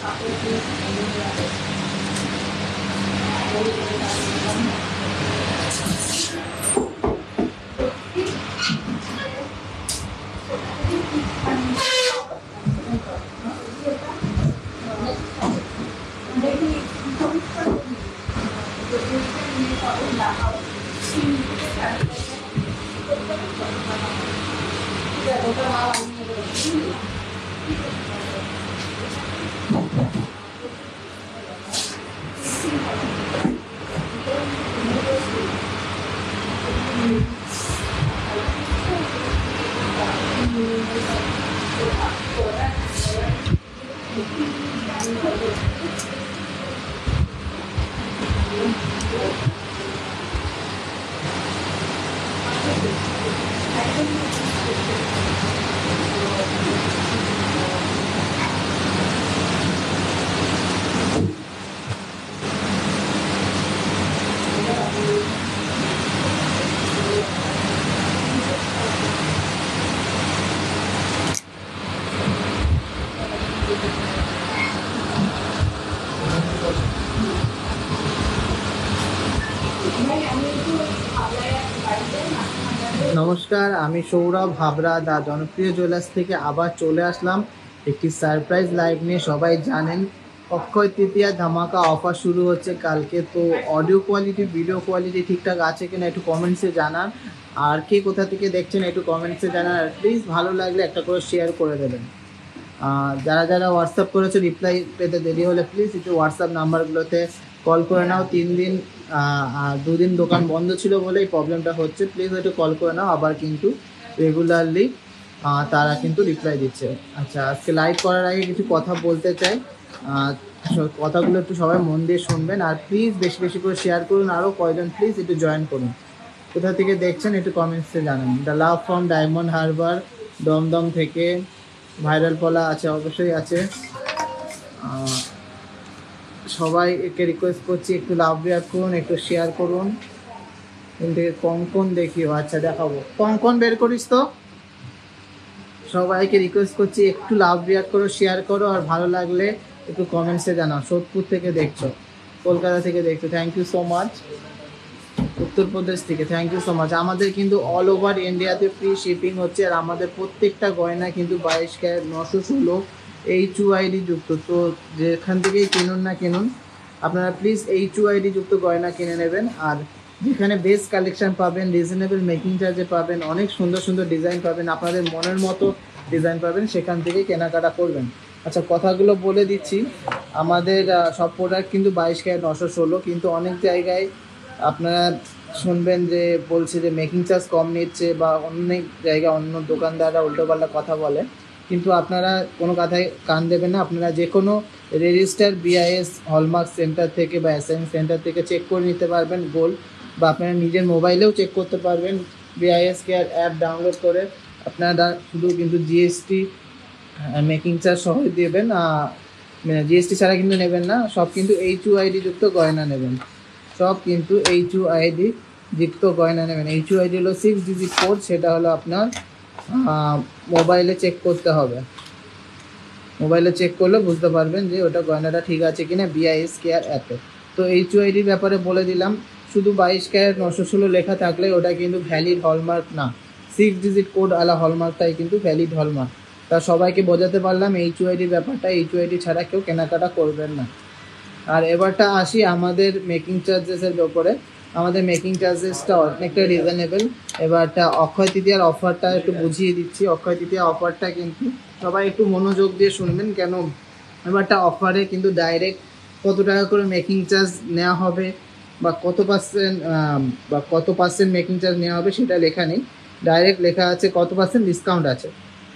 নমস্কার, আমি সৌরভ হাবড়া দা জনপ্রিয় জুয়েলার্স থেকে আবার চলে আসলাম একটি সারপ্রাইজ লাইভ নিয়ে। সবাই জানেন অক্ষয় তৃতীয়া ধামাকা অফার শুরু হচ্ছে কালকে। তো অডিও কোয়ালিটি, ভিডিও কোয়ালিটি ঠিকঠাক আছে কিনা একটু কমেন্টসে জানান। আর কে কোথা থেকে দেখছেন একটু কমেন্টসে জানান। আর প্লিজ ভালো লাগলে একটা করে শেয়ার করে দেবেন। যারা যারা হোয়াটসঅ্যাপ করেছে রিপ্লাই পেতে দেরি হলে প্লিজ একটু হোয়াটসঅ্যাপ নাম্বারগুলোতে কল করে নাও। 3 দিন 2 দিন দোকান বন্ধ ছিল বলে এই প্রবলেমটা হচ্ছে। প্লিজ একটু কল করে নাও, আবার কিন্তু রেগুলারলি তারা কিন্তু রিপ্লাই দিচ্ছে। আচ্ছা, আজকে লাইভ করার আগে কিছু কথা বলতে চাই। কথাগুলো একটু সবাই মন দিয়ে শুনবেন। আর প্লিজ বেশি বেশি করে শেয়ার করুন। আরও কয়জন প্লিজ একটু জয়েন করুন। কোথা থেকে দেখছেন একটু কমেন্টসে জানান। The love from Diamond Harbour Dumdum থেকে ভাইরাল পলা আছে, অবশ্যই আছে। সবাইকে রিকোয়েস্ট করছি একটু লাভ রিয়াক্ট করুন, একটু শেয়ার করুন। কিন্তু কঙ্কন দেখিও, আচ্ছা দেখাবো। কঙ্কন বের করিস তো। সবাইকে রিকোয়েস্ট করছি একটু লাভ রিয়াক্ট করো, শেয়ার করো। আর ভালো লাগলে একটু কমেন্টসে জানাও। সোদপুর থেকে দেখছো, কলকাতা থেকে দেখছো, thank you so much. Uttar Pradesh থেকে থ্যাংক ইউ সো মাচ। আমাদের কিন্তু অল ওভার ইন্ডিয়াতে ফ্রি শিপিং হচ্ছে। আর আমাদের প্রত্যেকটা গয়না কিন্তু 22 ক্যারেট 916 HUID যুক্ত। তো যেখান থেকেই কিনুন না কিনুন, আপনারা প্লিজ HUID যুক্ত গয়না কিনে নেবেন। আর যেখানে বেস্ট কালেকশন পাবেন, রিজনেবল মেকিং চার্জে পাবেন, অনেক সুন্দর সুন্দর ডিজাইন পাবেন, আপনাদের মনের মতো ডিজাইন পাবেন, সেখান থেকে কেনাকাটা করবেন। আচ্ছা, কথাগুলো বলে দিচ্ছি। আমাদের সব প্রোডাক্ট কিন্তু 22 ক্যারেট 916, কিন্তু অনেক জায়গায় আপনারা শুনবেন যে বলছে যে মেকিং চার্জ কম নিচ্ছে, বা অনেক জায়গায় অন্য দোকানদাররা উল্টোপাল্টা কথা বলে। কিন্তু আপনারা কোনো কথায় কান দেবেন না। আপনারা যে কোনো রেজিস্টার BIS হলমার্ক সেন্টার থেকে বা SIM সেন্টার থেকে চেক করে নিতে পারবেন গোল্ড, বা আপনারা নিজের মোবাইলেও চেক করতে পারবেন BIS কেয়ার অ্যাপ ডাউনলোড করে। আপনারা শুধু কিন্তু GST মেকিং চার্জ সহ দেবেন, GST ছাড়া কিন্তু নেবেন না। সব কিন্তু HUID যুক্ত গয়না নেবেন, সব কিন্তু HUID যুক্ত গয়না নেবেন। HUID হলো 6 ডিজিট কোড, সেটা হলো আপনার মোবাইলে চেক করতে হবে। মোবাইলে চেক করলে বুঝতে পারবেন যে ওটা গয়নাটা ঠিক আছে কিনা BIS কেয়ার অ্যাপে। তো HUID ব্যাপারে বলে দিলাম। শুধু 22 ক্যারেট 916 লেখা থাকলে ওটা কিন্তু ভ্যালিড হলমার্ক না। 6 ডিজিট কোড আলা হলমার্কটাই কিন্তু ভ্যালিড হলমার্ক। তা সবাইকে বোঝাতে পারলাম HUID ব্যাপারটা। HUID ছাড়া কেউ কেনাকাটা করবেন না। আর এবারটা আসি আমাদের মেকিং চার্জেসের ব্যাপারে। আমাদের মেকিং চার্জেসটা অনেকটা রিজনেবল। এবারটা অক্ষয় তৃতীয়ার অফারটা একটু বুঝিয়ে দিচ্ছি। অক্ষয় তৃতীয়া অফারটা কিন্তু সবাই একটু মনোযোগ দিয়ে শুনবেন, কেন এবারটা অফারে কিন্তু ডাইরেক্ট কত টাকা করে মেকিং চার্জ নেওয়া হবে, বা কত পার্সেন্ট মেকিং চার্জ নেওয়া হবে সেটা লেখা নেই। ডাইরেক্ট লেখা আছে কত পার্সেন্ট ডিসকাউন্ট আছে।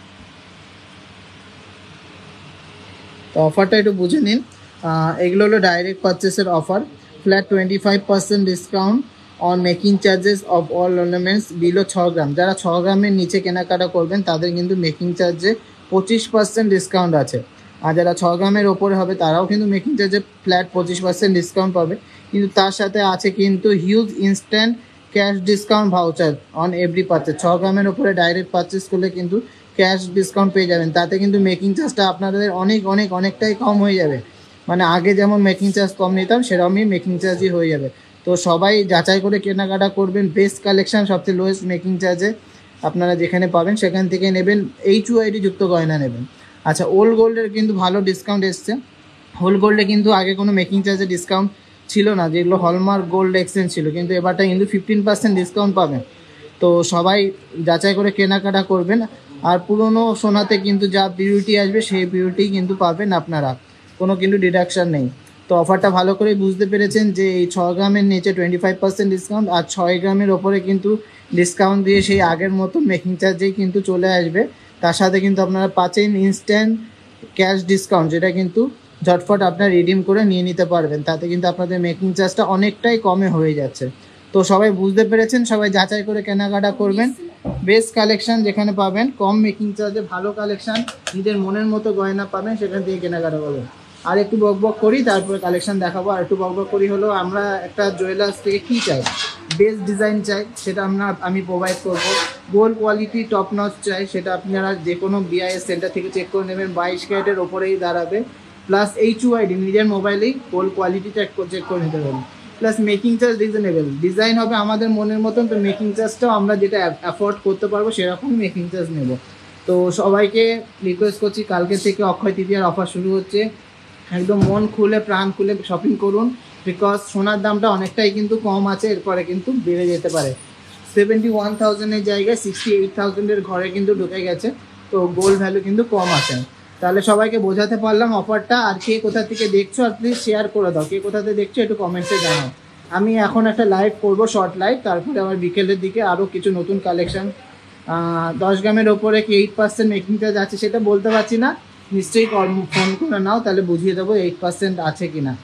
তো অফারটা একটু বুঝে নিন। এগুলো হলো ডাইরেক্ট পারচেসের offer. Flat 25% discount on making charges off all ornaments below 6 gram. যারা 6 গ্রামের নিচে কেনাকাটা করবেন তাদের কিন্তু মেকিং চার্জে 25% ডিসকাউন্ট আছে। আর যারা 6 গ্রামের ওপরে হবে তারাও কিন্তু মেকিং চার্জে ফ্ল্যাট 25% ডিসকাউন্ট পাবে। কিন্তু তার সাথে আছে কিন্তু huge instant cash discount voucher on every purchase. 6 গ্রামের ওপরে ডাইরেক্ট পারচেস করলে কিন্তু ক্যাশ ডিসকাউন্ট পেয়ে যাবেন। তাতে কিন্তু মেকিং চার্জটা আপনাদের অনেকটাই কম হয়ে যাবে। মানে আগে যেমন মেকিং চার্জ কম নিতাম সেরকমই মেকিং চার্জই হয়ে যাবে। তো সবাই যাচাই করে কেনাকাটা করবেন। বেস্ট কালেকশান, সবচেয়ে লোয়েস্ট মেকিং চার্জে আপনারা যেখানে পাবেন সেখান থেকে নেবেন। HUID যুক্ত গয়না নেবেন। আচ্ছা, ওল্ড গোল্ডের কিন্তু ভালো ডিসকাউন্ট এসছে। ওল্ড গোল্ডে কিন্তু আগে কোনো মেকিং চার্জে ডিসকাউন্ট ছিল না, যেগুলো হলমার্ক গোল্ড এক্সচেঞ্জ ছিল, কিন্তু এবারটা কিন্তু 15% ডিসকাউন্ট পাবেন। তো সবাই যাচাই করে কেনাকাটা করবেন। আর পুরনো সোনাতে কিন্তু যা পিউরিটি আসবে সেই পিউরিটি কিন্তু পাবেন আপনারা, কোনো কিন্তু ডিডাকশান নেই। তো অফারটা ভালো করে বুঝতে পেরেছেন যে এই 6 গ্রামের নিচে 25% ডিসকাউন্ট, আর 6 গ্রামের ওপরে কিন্তু ডিসকাউন্ট দিয়ে সেই আগের মতো মেকিং চার্জেই কিন্তু চলে আসবে। তার সাথে কিন্তু আপনারা পাচ্ছেন ইনস্ট্যান্ট ক্যাশ ডিসকাউন্ট, যেটা কিন্তু ঝটফট আপনার রিডিম করে নিয়ে নিতে পারবেন। তাতে কিন্তু আপনাদের মেকিং চার্জটা অনেকটাই কমে হয়ে যাচ্ছে। তো সবাই বুঝতে পেরেছেন, সবাই যাচাই করে কেনাকাটা করবেন। বেস্ট কালেকশান যেখানে পাবেন, কম মেকিং চার্জে ভালো কালেকশান, নিজের মনের মতো গয়না পাবেন, সেখান থেকে কেনাকাটা করবেন। আর একটু বকবক করি, তারপরে কালেকশান দেখাবো। আর একটু বকবক করি হলো, আমরা একটা জুয়েলার্স থেকে কী চাই, বেস্ট ডিজাইন চাই, সেটা আমি প্রোভাইড করবো। গোল্ড কোয়ালিটি টপ নচ চাই, সেটা আপনারা যে কোনো BIS সেন্টার থেকে চেক করে নেবেন। 22 ক্যারেটের ওপরেই দাঁড়াবে। প্লাস HUID নিজের মোবাইলেই গোল্ড কোয়ালিটি চেক করে নিতে পারবেন। Plus making charge reasonable, design হবে আমাদের মনের মতন। তো মেকিং চার্জটাও আমরা যেটা অ্যাফোর্ড করতে পারবো সেরকম মেকিং চার্জ নেব। তো সবাইকে রিকোয়েস্ট করছি, কালকে থেকে অক্ষয় তৃতীয়ার অফার শুরু হচ্ছে। একদম মন খুলে প্রাণ খুলে শপিং করুন, বিকজ সোনার দামটা অনেকটাই কিন্তু কম আছে, এরপরে কিন্তু বেড়ে যেতে পারে। 71,000-এর জায়গায় 68,000-এর ঘরে কিন্তু ঢুকে গেছে। তো গোল্ড ভ্যালু কিন্তু কম আছে। তাহলে সবাইকে বোঝাতে পারলাম অফারটা। আর কে কোথা থেকে দেখছো, আর প্লিজ শেয়ার করে দাও, কে কোথা থেকে দেখছো একটু কমেন্টসে জানাও। আমি এখন একটা লাইভ করবো, শর্ট লাইভ, তারপরে আবার বিকেলের দিকে আরও কিছু নতুন কালেকশান। 10 গ্রামের ওপরে কি 8% মেকিং চার্জ আছে সেটা বলতে পারছি না, নিশ্চয়ই ফোন করে নাও, তাহলে বুঝিয়ে দেবো 8% আছে কি না।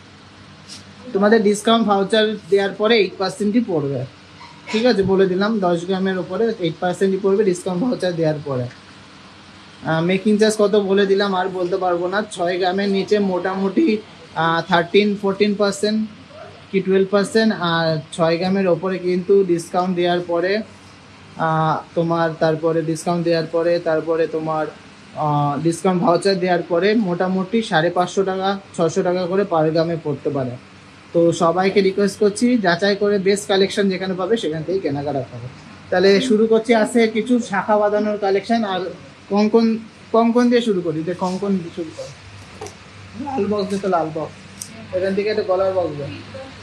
তোমাদের ডিসকাউন্ট ভাউচার দেওয়ার পরে 8%ই পড়বে, ঠিক আছে, বলে দিলাম। 10 গ্রামের ওপরে 8%ই পড়বে ডিসকাউন্ট ভাউচার দেওয়ার পরে। মেকিং চার্জ কত বলে দিলাম, আর বলতে পারবো না। 6 গ্রামের নিচে মোটামুটি 13-14% কি 12%, আর 6 গ্রামের ওপরে কিন্তু ডিসকাউন্ট দেওয়ার পরে তোমার তারপরে তোমার ডিসকাউন্ট ভাউচার দেওয়ার পরে মোটামুটি 550 টাকা 600 টাকা করে পার গ্রামে পড়তে পারে। তো সবাইকে রিকোয়েস্ট করছি, যাচাই করে বেস্ট কালেকশন যেখানে পাবে সেখান থেকেই কেনাকাটা করো। তাহলে শুরু করছি, আছে কিছু শাখা বাঁধানোর কালেকশন। আর কঙ্কন দিয়ে শুরু করি, যে কঙ্কন দিয়ে শুরু করি। লাল বক্স দিয়ে, তো লাল বক্স, এখান থেকে একটা গলার বক্স দেয়।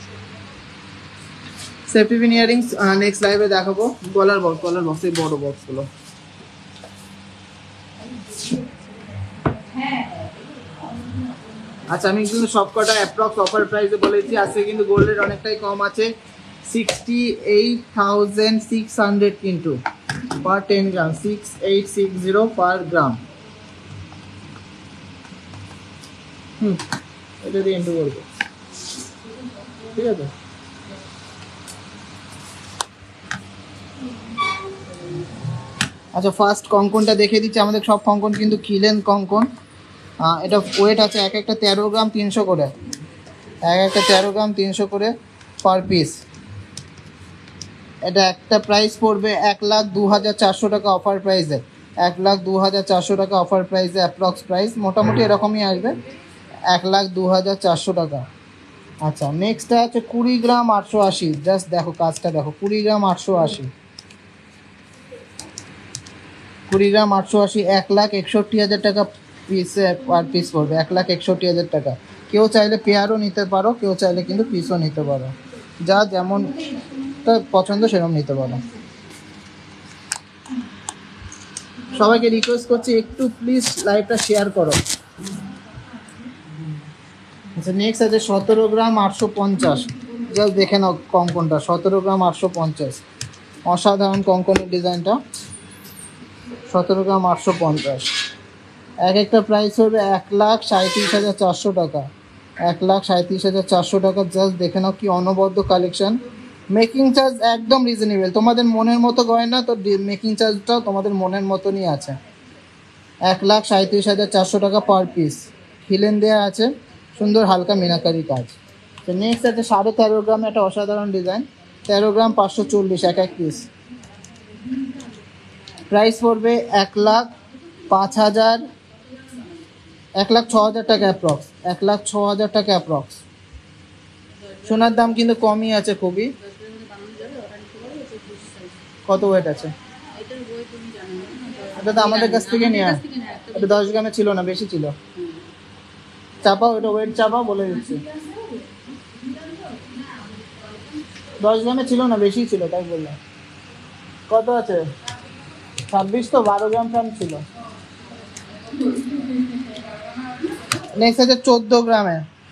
সেফটি পিন ইয়ারিংস নেক্সট লাইভে দেখাবো। গলার বক্স এই বড় বক্সগুলো। আচ্ছা, আমি কিন্তু সবকটা অ্যাপ্রক্স অফার প্রাইসে বলেছি। আজকে কিন্তু গোল্ডের অনেকটাই কম আছে, 68,600 কিন্তু পার 10 গ্রাম, 6860 পার গ্রাম। এটা দিয়ে এন্টু করবো, ঠিক আছে। আচ্ছা, ফার্স্ট কঙ্কনটা দেখে দিচ্ছি। আমাদের সব কঙ্কন কিন্তু খিলেন কঙ্কন। এটা ওয়েট আছে এক একটা 13 গ্রাম 300 করে, এক একটা 13 গ্রাম 300 করে পার পিস। এটা একটা প্রাইস পড়বে 1,02,400 টাকা অফার প্রাইসে, 1,02,400 টাকা অফার প্রাইসে অ্যাপ্রক্স প্রাইস মোটামুটি এরকমই আসবে, 1,02,400 টাকা। আচ্ছা, নেক্সটটা আছে 20 গ্রাম 880। জাস্ট দেখো কাজটা দেখো, 20 গ্রাম 880, 20 গ্রাম 880, 1,61,000 টাকা পিসে পার পিস পড়বে, 1,61,000 টাকা। কেউ চাইলে পেয়ারও নিতে পারো, কেউ চাইলে কিন্তু পিসও নিতে পারো, যা যেমন পছন্দ সেরকম নিতে পারো। সবাইকে রিকোয়েস্ট করছি একটু প্লিজ লাইভটা শেয়ার করো। আচ্ছা, নেক্সট আছে 17 গ্রাম 850। জাস্ট দেখে নাও কঙ্কনটা, 17 গ্রাম 850, অসাধারণ কঙ্কনের ডিজাইনটা। 17 গ্রাম 850, এক একটা প্রাইস হবে 1,37,400 টাকা, 1,37,400 টাকা। জাস্ট দেখে নাও কি অনবদ্য কালেকশন। মেকিং চার্জ একদম রিজনেবল, তোমাদের মনের মতো গয়না, তো মেকিং চার্জটাও তোমাদের মনের মতনই আছে। 1,37,400 টাকা পার পিস, খিলেন দেওয়া আছে, সুন্দর হালকা মিনাকারি কাজ। তো নেক্সট আছে 13.5 গ্রামে একটা অসাধারণ ডিজাইন, 13 গ্রাম 540 এক এক পিস। প্রাইস পড়বে 1,05,000, 1,06,000 টাকা অ্যাপ্রক্স, 1,06,000 টাকা অ্যাপ্রক্স। সোনার দাম কিন্তু কমই আছে খুবই। কত ওয়েট আছে এটা? তো আমাদের কাছ থেকে নেওয়া, এটা 10 গ্রামে ছিল না, বেশি ছিল। চাপাও, এটা ওয়েট চাপাও, বলে দিচ্ছি 10 গ্রামে ছিল না, বেশি ছিল, তাই বললাম। কত আছে? 26 তো, 12 গ্রাম ফ্রাম ছিল। নেক্সট আছে 14 গ্রামে।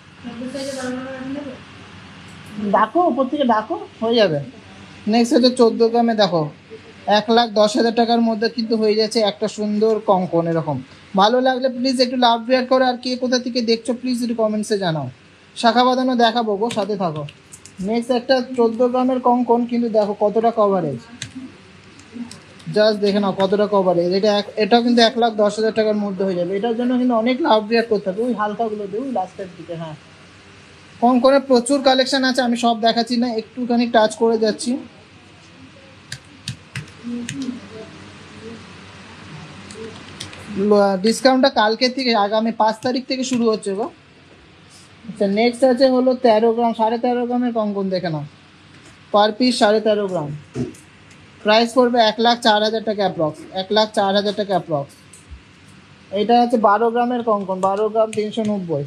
ডাকো, উপর থেকে ডাকো, হয়ে যাবে। নেক্সট হচ্ছে 14 গ্রামে, দেখো 1,10,000 টাকার মধ্যে কিন্তু হয়ে যাচ্ছে একটা সুন্দর কঙ্কন এরকম। ভালো লাগলে প্লিজ একটু লাভ রিয়াক্ট করো, আর কে কোথা থেকে দেখছো প্লিজ একটু কমেন্টসে জানাও। শাখা বাঁধানো দেখাবো গো, সাথে থাকো। নেক্সট একটা 14 গ্রামের কঙ্কন, কিন্তু দেখো কতটা কভারেজ, জাস্ট দেখে নাও কতটা কভারেজ। এটাও কিন্তু 1,10,000 টাকার মধ্যে হয়ে যাবে। এটার জন্য কিন্তু অনেক লাভ রিয়াক্ট করতে হবে। ওই হালকাগুলো দিই, ওই লাস্টের দিকে। হ্যাঁ, কঙ্কনের প্রচুর কালেকশন আছে, আমি সব দেখাচ্ছি না, একটুখানি টাচ করে যাচ্ছি। ডিসকাউন্টটা কালকে থেকে, আগামী 5 তারিখ থেকে শুরু হচ্ছে গো। আচ্ছা, নেক্সট আছে হলো 13 গ্রাম, 13.5 গ্রামের কঙ্কন, দেখে নাও পার পিস 13.5 গ্রাম। প্রাইস পড়বে 1,04,000 টাকা অ্যাপ্রক্স, 1,04,000 টাকা অ্যাপ্রক্স। এটা হচ্ছে 12 গ্রামের কঙ্কন, 12 গ্রাম 390,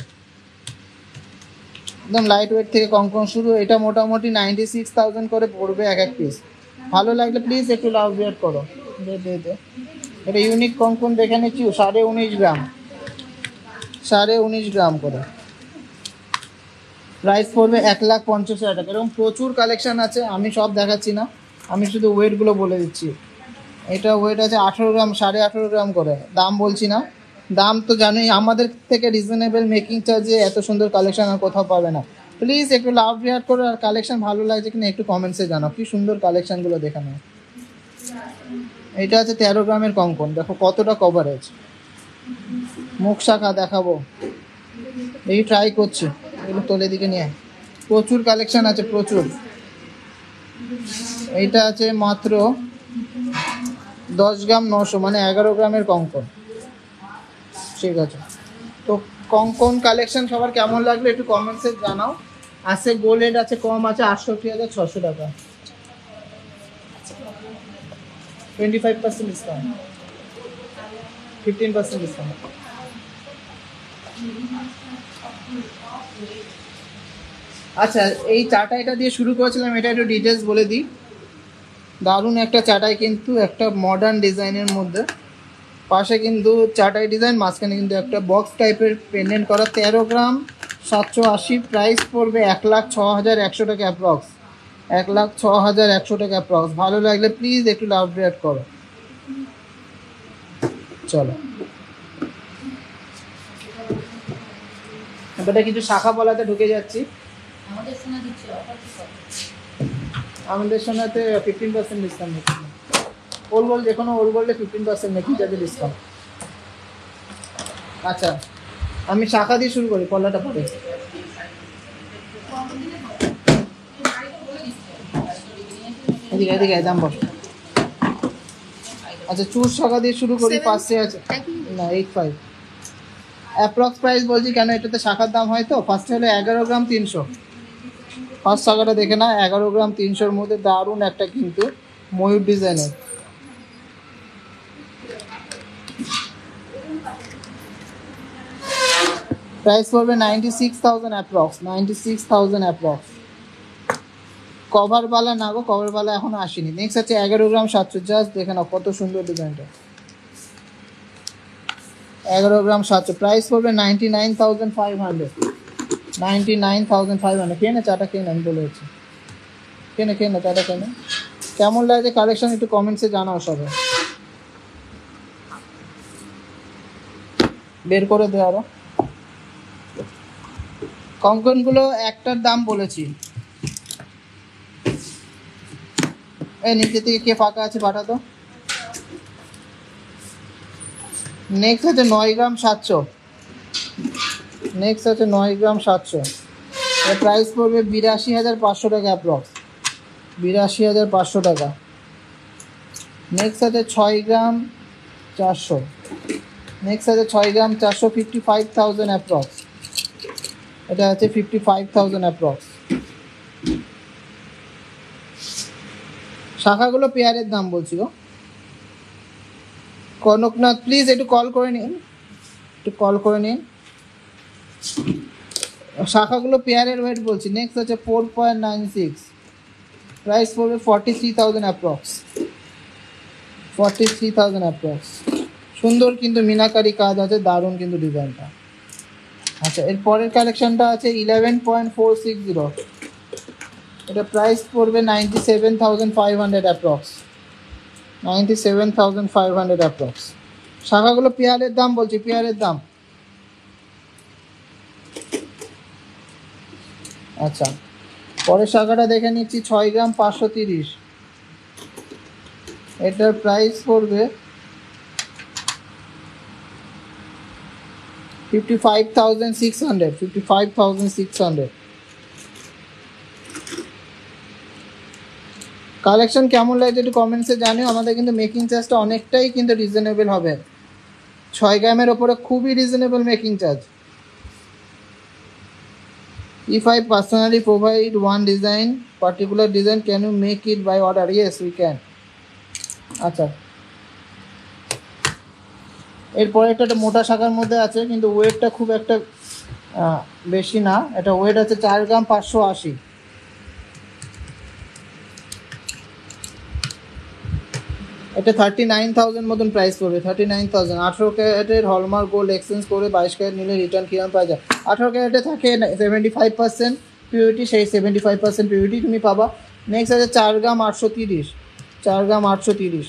একদম লাইট ওয়েট থেকে কঙ্কন শুরু। এটা মোটামুটি 96,000 করে পড়বে এক পিস। ভালো লাগলে প্লিজ একটু লাভ রিয়াক্ট করো। এটা ইউনিক কঙ্কন দেখে নিচ্ছি, 19.5 গ্রাম, 19.5 গ্রাম করে। প্রাইস পড়বে 1,50,000 টাকা। এরকম প্রচুর কালেকশান আছে, আমি সব দেখাচ্ছি না, আমি শুধু ওয়েটগুলো বলে দিচ্ছি। এটা ওয়েট আছে 18 গ্রাম, 18.5 গ্রাম করে। দাম বলছি না, দাম তো জানোই, আমাদের থেকে রিজনেবল মেকিং চার্জে এত সুন্দর কালেকশান আর কোথাও পাবে না। প্লিজ একটু লাভ রিয়াক্ট করো, আর কালেকশান ভালো লাগছে কিনা একটু কমেন্টসে জানাও। কি সুন্দর কালেকশানগুলো দেখানো। এটা আছে 13 গ্রামের কঙ্কন, দেখো কতটা কভারেজ। মুখ শাখা দেখাবো, এই ট্রাই করছি, এগুলো তোলে দিকে নিয়ে। প্রচুর কালেকশান আছে, প্রচুর। এইটা আছে মাত্র 10 গ্রাম 900, মানে 11 গ্রামের কঙ্কন। ঠিক আছে, তো কঙ্কন কালেকশন সবার কেমন লাগলো একটু কমেন্টসে জানাও। আছে গোল্ড আছে, কম আছে 68,600 টাকা, 25% ডিসকাউন্ট, 15% ডিসকাউন্ট। আচ্ছা, এই চাটা এটা দিয়ে শুরু করেছিলাম, এটা একটু ডিটেলস বলে দিই। দারুণ একটা চাটাই, কিন্তু একটা মডার্ন ডিজাইনের মধ্যে, পাশে কিন্তু চাটাই ডিজাইন, মাঝখানে কিন্তু একটা বক্স টাইপের পেন্ডেন্ট করা। 13 গ্রাম 780, প্রাইস পড়বে 1,06,100 টাকা অ্যাপ্রক্স, 1,06,100 টাকা অ্যাপ্রক্স। ভালো লাগলে প্লিজ একটু লাভ রিয়াক্ট করো। চলো, এবারে কিছু শাখা বলাতে ঢুকে যাচ্ছি। আমাদের সোনাতে 15% ডিসকাউন্ট হচ্ছে। ওল গোল্ড, যে কোনো ওল গোল্ডে 15% মেকিং চার্জে ডিসকাউন্ট। আচ্ছা, আমি শাখা দিয়ে শুরু করি, পলাটা পরে। এদিকে এদিকে দাম বল। আচ্ছা, চুর শাখা দিয়ে শুরু করি, ফার্স্টে আছে না 85 অ্যাপ্রক্স প্রাইস বলছি কেন, এটাতে শাখার দাম হয় তো। ফার্স্টে হলো 11 গ্রাম 300, ফার্স্ট শাখাটা দেখে না, 11 গ্রাম 300-র মধ্যে দারুণ একটা কিন্তু ময়ূর ডিজাইনের। প্রাইস পড়বে 96,000 অ্যাপ্রক্স, 96,000 অ্যাপ্রক্স। কভারওয়ালা না গো, কভারওয়ালা এখনো আসেনি। নেক্সট আছে 11 গ্রাম 700, জাস্ট দেখে নাও কত সুন্দর ডিজাইনটা। 11 গ্রাম 700, প্রাইস পড়বে 99,500, 99,500। খেয়ে না চাটা, খেয়ে না, আমি বলে হচ্ছে খেয়ে না চাটা, খেয়ে না। কেমন লাগছে কালেকশন একটু কমেন্টসে জানাও সবাই। বের করে দে আরো কঙ্কনগুলো, একটার দাম বলেছি। এই নিচে থেকে কে ফাঁকা আছে পাঠা তো। নেক্সট আছে 9 গ্রাম 700, নেক্সট আছে 9 গ্রাম 700। এর প্রাইস পড়বে 82,500 টাকা অ্যাপ্রক্স, 82,500 টাকা। নেক্সট আছে 6 গ্রাম 400, নেক্সট আছে 6 গ্রাম 400, 55,000 অ্যাপ্রক্স। এটা আছে 55,000 অ্যাপ্রক্স। শাখাগুলো পেয়ারের দাম বলছি গো। কনকনাথ প্লিজ একটু কল করে নিন, একটু কল করে নিন। শাখাগুলো পেয়ারের ওয়েট বলছি। নেক্সট আছে 4.96, প্রাইস পড়বে 43,000 অ্যাপ্রক্স, 43,000 অ্যাপ্রক্স। সুন্দর কিন্তু মিনাকারি কাজ আছে, দারুণ কিন্তু ডিজাইনটা। আচ্ছা, এর পরের কালেকশনটা আছে 11.460, এটা প্রাইস পড়বে 97,500 অ্যাপ্রক্স, 97,500 অ্যাপ্রক্স। শাখাগুলো পেয়ারের দাম বলছি, পেয়ারের দাম। আচ্ছা, পরের শাখাটা দেখে নিচ্ছি 6 গ্রাম 530, এটার প্রাইস পড়বে 55,600, 55,600। কালেকশন কেমন লাগছে একটু কমেন্টসে জানিও। আমাদের কিন্তু মেকিং চার্জটা অনেকটাই কিন্তু রিজনেবল হবে, 6 গ্রামের ওপরে খুবই reasonable making charge. If I personally provide one design, particular design, can you make it by order? Yes, we can. আচ্ছা, এরপরে একটা মোটা শাখার মধ্যে আছে, কিন্তু ওয়েটটা খুব একটা বেশি না। এটা ওয়েট আছে 4 গ্রাম 580, এটা 39,000 মতন প্রাইস পড়বে, 39,000। 18 ক্যারেটের হলমার্ক গোল্ড এক্সচেঞ্জ করে 22 ক্যারেট নিলে রিটার্ন কিরম পাওয়া যায়? 18 ক্যারেটে থাকে 75% পিউরিটি, সেই 75% পিউরিটি তুমি পাবা। নেক্সট আছে 4 গ্রাম 830, 4 গ্রাম 830,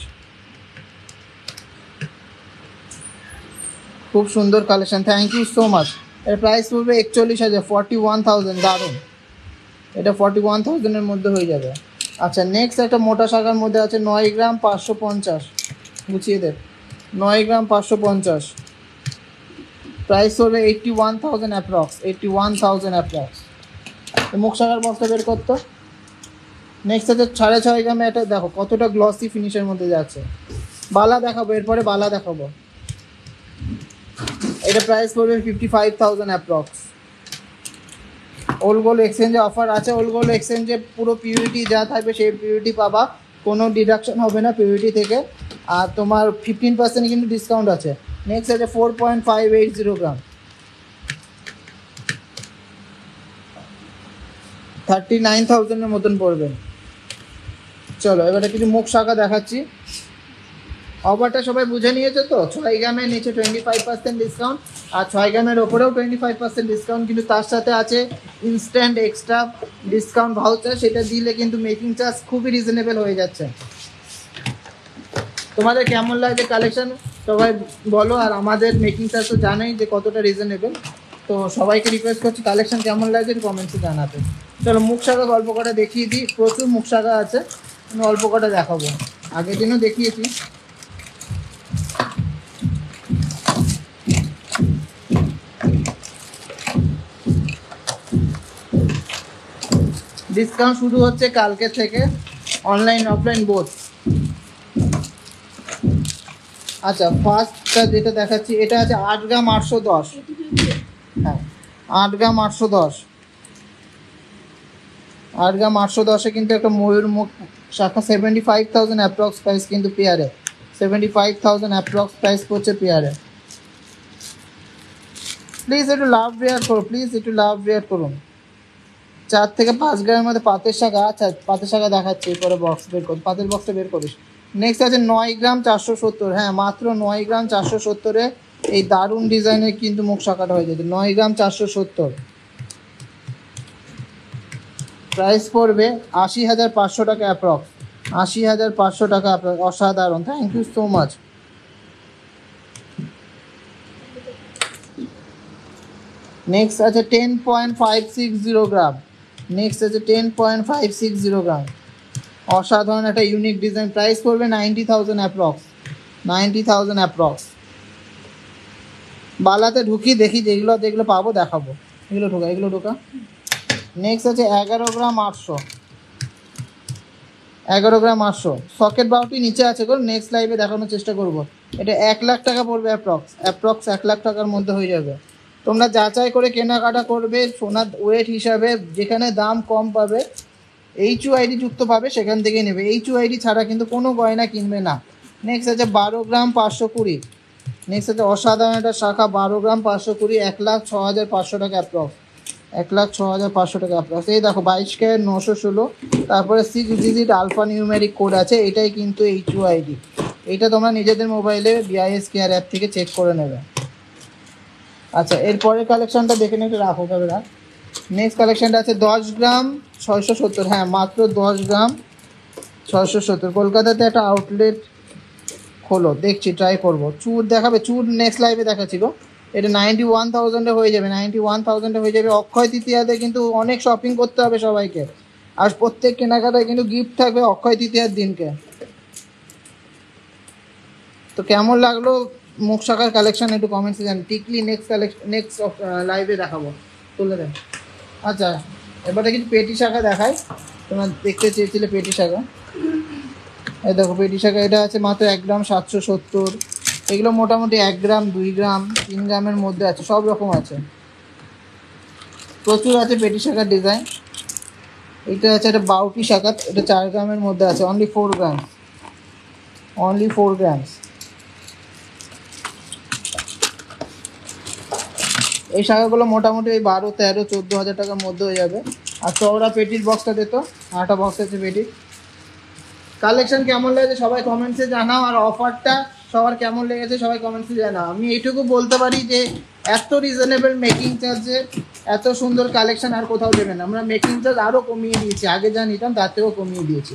খুব সুন্দর collection, thank you so much. এর প্রাইস পড়বে 41,000, 41,000, দারুণ। এটা 41,000-এর মধ্যে হয়ে যাবে। আচ্ছা, নেক্সট একটা মোটা শাখার মধ্যে আছে 9 গ্রাম 550, গুছিয়ে দে, 9 গ্রাম 550, প্রাইস পড়বে 81,000 অ্যাপ্রক্স, 81,000 অ্যাপ্রক্স। মুখ শাখার বক্সটা বের করতো। নেক্সট আছে 6.5 গ্রামে, এটা দেখো কতটা গ্লসি ফিনিশের মধ্যে যাচ্ছে। বালা দেখাবো, এরপরে বালা দেখাবো। এটা প্রাইস পড়বে 55,000 অ্যাপ্রক্স। ওল্ড গোল্ড এক্সচেঞ্জে অফার আছে, ওল্ড গোল্ড এক্সচেঞ্জে পুরো পিউরিটি যা থাকবে সেই পিউরিটি পাবা, কোনো ডিডাকশন হবে না পিউরিটি থেকে। আর তোমার 15% কিন্তু ডিসকাউন্ট আছে। নেক্সট আছে 4.580 গ্রাম, 39,000-এর মতন পড়বে। চলো এবারে কিছু মুখ শাখা দেখাচ্ছি। অফারটা সবাই বুঝে নিয়েছো তো? 6 গ্রামের নিচে 25% ডিসকাউন্ট, আর 6 গ্রামের ওপরেও 25% ডিসকাউন্ট, কিন্তু তার সাথে আছে ইনস্ট্যান্ট এক্সট্রা ডিসকাউন্ট ভাউচার, সেটা দিলে কিন্তু মেকিং চার্জ খুবই রিজনেবল হয়ে যাচ্ছে। তোমাদের কেমন লাগছে কালেকশন সবাই বলো, আর আমাদের মেকিং চার্জ তো জানোই যে কতটা রিজনেবল। তো সবাইকে রিকোয়েস্ট করছি কালেকশন কেমন লাগছে কমেন্টসে জানাতে। চলো মুখ শাখা অল্প কটা দেখিয়ে দিই, প্রচুর মুখ শাখা আছে, আমি অল্প কটা দেখাবো, আগের দিনও দেখিয়েছি। ডিসকাউন্ট শুরু হচ্ছে কালকে থেকে, অনলাইন অফলাইন বোথ। আচ্ছা, ফার্স্টটা যেটা দেখাচ্ছি এটা আছে 8 গ্রাম 810, হ্যাঁ 8 গ্রাম 810, 8 গ্রাম 810-এ কিন্তু একটা ময়ূর মুখ শাখা, 75,000 অ্যাপ্রক্স প্রাইস কিন্তু পেয়ারে, 75,000 অ্যাপ্রক্স প্রাইস পড়ছে পেয়ারে। প্লিজ একটু লাভ রিয়াক্ট করো, প্লিজ একটু লাভ রিয়াক্ট করুন। 4 থেকে 5 গ্রামের মধ্যে পাতের শাখা। আচ্ছা, পাতের শাখা দেখাচ্ছি, এরপরে বক্স বের কর, পাতের বক্সটা বের করিস। নেক্সট আছে 9 গ্রাম 470, হ্যাঁ মাত্র 9 গ্রাম 470-এ এই দারুণ ডিজাইনের কিন্তু মুখ শাখাটা হয়ে যেত। 9 গ্রাম 470, প্রাইস পড়বে 80,500 টাকা অ্যাপ্রক্স, 80,500 টাকা অ্যাপ্রক্স। অসাধারণ, thank you so much. Next আছে 10.560 গ্রাম, নেক্সট আছে 10.560 গ্রাম, অসাধারণ একটা ইউনিক ডিজাইন, প্রাইস পড়বে 90,000 অ্যাপ্রক্স, 90,000 অ্যাপ্রক্স। বালাতে ঢুকি দেখি, যেগুলো যেগুলো পাবো দেখাবো, এগুলো ঢোকা, এগুলো ঢোকা। নেক্সট আছে 11 গ্রাম 800, 11 গ্রাম 800। সকেট বাউটি নিচে আছে গো, নেক্সট লাইভে দেখানোর চেষ্টা করব। এটা 1 লাখ টাকা পড়বে অ্যাপ্রক্স 1 লাখ টাকার মধ্যে হয়ে যাবে। তোমরা যাচাই করে কেনাকাটা করবে সোনার ওয়েট হিসাবে, যেখানে দাম কম পাবে HUID যুক্ত পাবে সেখান থেকেই নেবে, HUID ছাড়া কিন্তু কোনো গয়না কিনবে না। নেক্সট আছে 12 গ্রাম 520। নেক্সট আছে অসাধারণ একটা শাখা 12 গ্রাম 520, 1,06,500 টাকা অ্যাপ্রক্স, 1,06,500 টাকা অ্যাপ্রক্স। এই দেখো 22 ক্যারেট 916, তারপরে 6 ডিজিট আলফা নিউমেরিক কোড আছে, এটাই কিন্তু HUID। এটা তোমরা নিজেদের মোবাইলে BIS কেয়ার অ্যাপ থেকে চেক করে নেবে। আচ্ছা, এরপরের কালেকশনটা দেখে নিয়ে একটু রাখো ক্যামেরা। নেক্সট কালেকশনটা আছে 10 গ্রাম 670। হ্যাঁ, মাত্র 10 গ্রাম 670। কলকাতাতে একটা আউটলেট খোলো, দেখছি, ট্রাই করবো। চুর দেখাবে? চুর নেক্সট লাইভে দেখাচ্ছি গো। এটা 91,000-এ হয়ে যাবে, 91,000-এ হয়ে যাবে। অক্ষয় তৃতীয়াতে কিন্তু অনেক শপিং করতে হবে সবাইকে, আর প্রত্যেক কেনাকাটায় কিন্তু গিফট থাকবে অক্ষয় তৃতীয়ার দিনকে। তো কেমন লাগলো মুখ শাখার কালেকশন একটু কমেন্টসে জানি। টিকলি নেক্সট লাইভে দেখাবো, তুলে দেন। আচ্ছা, এবারে কিছু পেটি শাখা দেখাই, তোমরা দেখতে চেয়েছিলে পেটি শাখা। এই দেখো পেটি শাখা, এটা আছে মাত্র 1 গ্রাম 770। এগুলো মোটামুটি 1 গ্রাম 2 গ্রাম 3 গ্রামের মধ্যে আছে, সব রকম আছে, প্রচুর আছে পেটি শাখার ডিজাইন। এটা আছে একটা বাউটি শাখা, এটা 4 গ্রামের মধ্যে আছে, অনলি 4 গ্রাম, অনলি 4 গ্রাম। এই শাখাগুলো মোটামুটি ওই 12, 13, 14 হাজার টাকার মধ্যে হয়ে যাবে। আর চওড়া পেটির বক্সটা দিত, একটা বক্স আছে পেটির। কালেকশন কেমন লেগেছে সবাই কমেন্টসে জানাও, আর অফারটা সবার কেমন লেগেছে সবাই কমেন্টসে জানাও। আমি এইটুকু বলতে পারি যে এত রিজনেবল মেকিং চার্জে এত সুন্দর কালেকশন আর কোথাও দেবেন। আমরা মেকিং চার্জ আরও কমিয়ে দিয়েছি, আগে যা নিতাম তার থেকেও কমিয়ে দিয়েছি।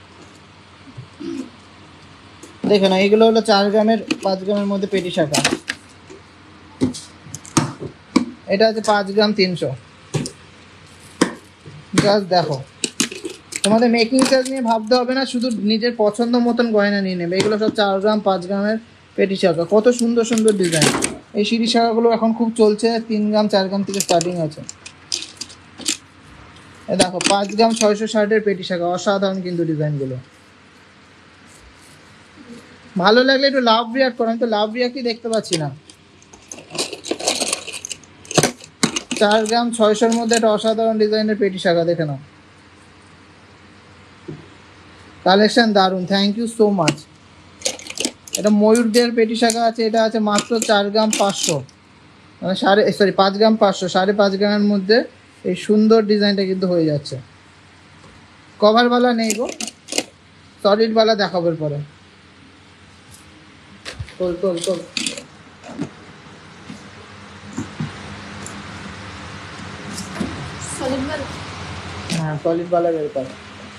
দেখে না, এগুলো হলো 4 গ্রামের 5 গ্রামের মধ্যে পেটি শাখা। এটা আছে 5 গ্রাম 300। জাস্ট দেখো, তোমাদের মেকিং চার্জ নিয়ে ভাবতে হবে না, শুধু নিজের পছন্দ মতন গয়না নিয়ে নেবে। এগুলো সব 4 গ্রাম 5 গ্রামের পেটি শাখা, কত সুন্দর সুন্দর ডিজাইন। এই সিঁড়ি শাখাগুলো এখন খুব চলছে, 3 গ্রাম 4 গ্রাম থেকে স্টার্টিং আছে। এ দেখো 5 গ্রাম 660-এর পেটি শাখা, অসাধারণ কিন্তু ডিজাইনগুলো। ভালো লাগলে একটু লাভ রিয়াক্ট করো, আমি তো লাভ রিয়াক্টই দেখতে পাচ্ছি না। 4 গ্রাম 600-এর মধ্যে একটা অসাধারণ ডিজাইনের পেটি শাখা, দেখে নাও। কালেকশন দারুণ, থ্যাংক ইউ সো মাচ। এটা ময়ূরদের পেটি শাখা আছে, এটা আছে মাত্র 4 গ্রাম 500, মানে 5 গ্রাম 500, 5.5 গ্রামের মধ্যে এই সুন্দর ডিজাইনটা কিন্তু হয়ে যাচ্ছে। কভারওয়ালা নেই গো, সলিডওয়ালা দেখাবার পরে। তোল তোল তোল। হ্যাঁ, সলিডওয়ালা বের করে।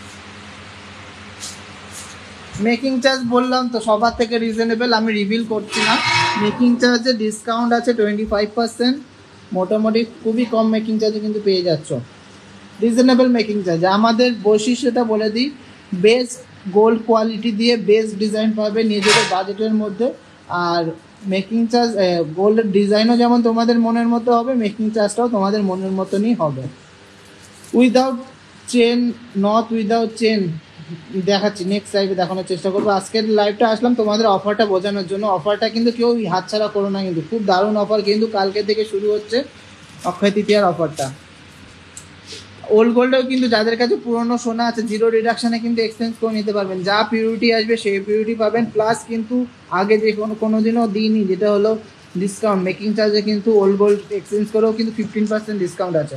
মেকিং চার্জ বললাম তো সবার থেকে রিজনেবল, আমি রিভিল করছি না। মেকিং চার্জে ডিসকাউন্ট আছে 25%, মোটামুটি খুবই কম মেকিং চার্জে কিন্তু পেয়ে যাচ্ছ, রিজনেবল মেকিং চার্জ। আমাদের বৈশিষ্ট্যটা বলে দিই, বেস্ট গোল্ড কোয়ালিটি দিয়ে বেস্ট ডিজাইন পাবে নিজেদের বাজেটের মধ্যে। আর মেকিং চার্জ, গোল্ডের ডিজাইনও যেমন তোমাদের মনের মতো হবে, মেকিং চার্জটাও তোমাদের মনের মতনই হবে। Without chain, not without chain দেখাচ্ছি, নেক্সট লাইভে দেখানোর চেষ্টা করবো। আজকের লাইভটা আসলাম তোমাদের অফারটা বোঝানোর জন্য। অফারটা কিন্তু কেউ হাতছাড়া করো না, কিন্তু খুব দারুণ অফার কিন্তু কালকে থেকে শুরু হচ্ছে অক্ষয় তৃতীয়ার অফারটা। ওল্ড গোল্ডেও কিন্তু যাদের কাছে পুরনো সোনা আছে, জিরো রিডাকশানে কিন্তু এক্সচেঞ্জ করে নিতে পারবেন। যা পিউরিটি আসবে সেই পিউরিটি পাবেন, প্লাস কিন্তু আগে যে কোনো দিনও দিইনি যেটা হলো ডিসকাউন্ট, মেকিং চার্জে কিন্তু ওল্ড গোল্ড এক্সচেঞ্জ করেও কিন্তু 15% ডিসকাউন্ট আছে।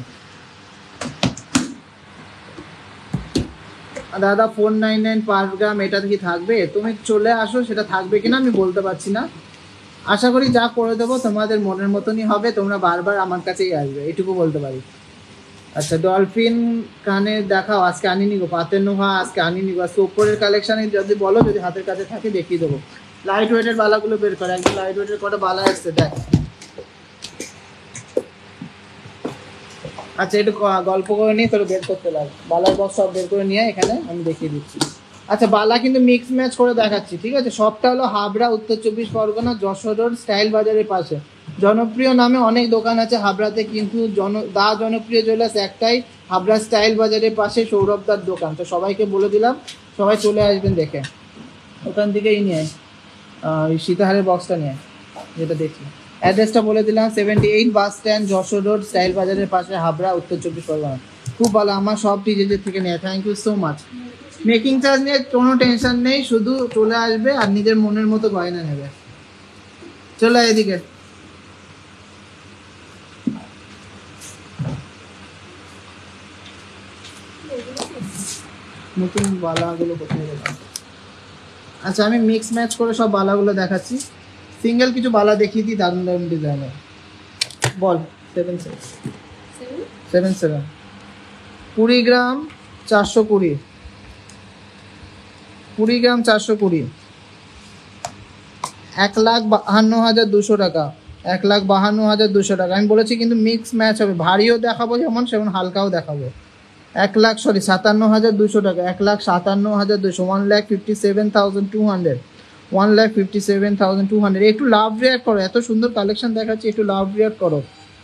দাদা 499 পার গ্রাম, এটা কি থাকবে? তুমি চলে আসো, সেটা থাকবে কিনা আমি বলতে পারছি না। আশা করি যা করে দেবো তোমাদের মনের মতনই হবে, তোমরা বারবার আমার কাছেই আসবে, এটুকু বলতে পারি। আচ্ছা, ডলফিন কানে দেখাও, আজকে আনিনি গো। পাতের নোহা আজকে আনিনি গো। ওপরের কালেকশানে যদি বলো, যদি হাতের কাছে থাকে দেখিয়ে দেবো। লাইট ওয়েটের বালাগুলো বের করে, একদম লাইট ওয়েটের কটা বালা আসছে দেখ। আচ্ছা, একটু গল্প করে নিয়ে তোর বের করতে লাগে, বালার বক্স সব বের করে নিয়ে এখানে আমি দেখিয়ে দিচ্ছি। আচ্ছা, বালা কিন্তু মিক্স ম্যাচ করে দেখাচ্ছি, ঠিক আছে? সবটা হলো হাবড়া, উত্তর 24 পরগনা, যশোর রোড, স্টাইল বাজারের পাশে। জনপ্রিয় নামে অনেক দোকান আছে হাবড়াতে, কিন্তু জনপ্রিয় জুয়েলার্স একটাই, হাবড়া স্টাইল বাজারের পাশে সৌরভদার দোকান। তো সবাইকে বলে দিলাম, সবাই চলে আসবেন দেখে। ওখান থেকেই নিয়ে ওই সীতাহারের বক্সটা নিয়ে, যেটা দেখছি। অ্যাড্রেসটা বলে দিলাম, 78 bus stand, Jessore road, style বাজারের পাশে, হাবড়া, উত্তর 24 পরগনা। খুব ভালো, আমার সব টিজেদের থেকে নেয়। Thank you so much. Making charge নিয়ে কোনো টেনশন নেই, শুধু চলে আসবে আর নিজের মনের মতো গয়না নেবে। চলে এদিকে। নতুন বালাগুলো কোথায় গেল? আচ্ছা, আমি মিক্স ম্যাচ করে সব বালাগুলো দেখাচ্ছি। সিঙ্গেল কিছু বালা দেখিয়ে দিই, দারুণ দারুণ ডিজাইনের। বল। 77 20 গ্রাম 420, 20 গ্রাম 420, 1,52,200 টাকা, 1,52,200 টাকা। আমি বলেছি কিন্তু মিক্স ম্যাচ হবে, ভারীও দেখাবো যেমন সেমন হালকাও দেখাবো। 57,200 টাকা, 1,57,200, 1,57,200, 1,57,200। একটু লাভ রিয়াক্ট করো, এত সুন্দর কালেকশন দেখাচ্ছি, একটু লাভ রিয়াক্ট করো।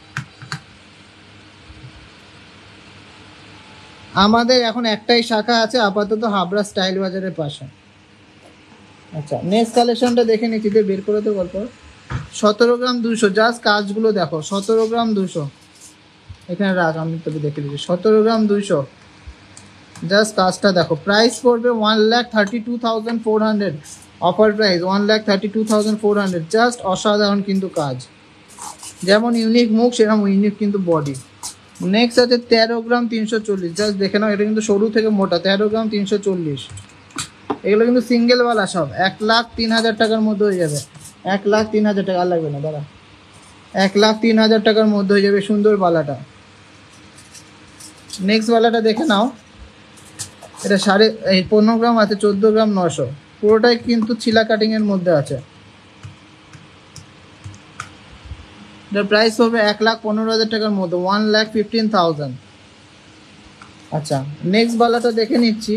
আমাদের এখন একটাই শাখা আছে আপাতত, হাবড়া স্টাইল বাজারের পাশে। আচ্ছা, নেক্সট কালেকশনটা দেখে নিচ্ছি, বের করে তো গল্প। 17 গ্রাম 200, জাস্ট কাজগুলো দেখো। 17 গ্রাম 200, এখানে রাখ, আমি তোকে দেখে দিচ্ছি। 17 গ্রাম 200, জাস্ট কাজটা দেখো। প্রাইস পড়বে 1,32,400, অফার প্রাইস 1,32,400। জাস্ট অসাধারণ কিন্তু কাজ, যেমন ইউনিক মুখ সেরকম ইউনিক কিন্তু বডি। নেক্সট আছে 13 গ্রাম 340, জাস্ট দেখে নাও, এটা কিন্তু সরু থেকে মোটা। 13 গ্রাম 340, এগুলো কিন্তু সিঙ্গেল বালা সব। 1,03,000 টাকার মধ্যে হয়ে যাবে। 1,03,000 টাকা, আর লাগবে না দাঁড়া। 1,03,000 টাকার মধ্যে হয়ে যাবে সুন্দর বালাটা। নেক্সট বালাটা দেখে নাও, এটা 15 গ্রাম আছে, 14 গ্রাম 900, পুরোটাই কিন্তু ছিলা কাটিংয়ের মধ্যে আছে। এটার প্রাইস হবে 1,15,000 টাকার মধ্যে, 1,15,000। আচ্ছা, নেক্সট বালাটা দেখে নিচ্ছি।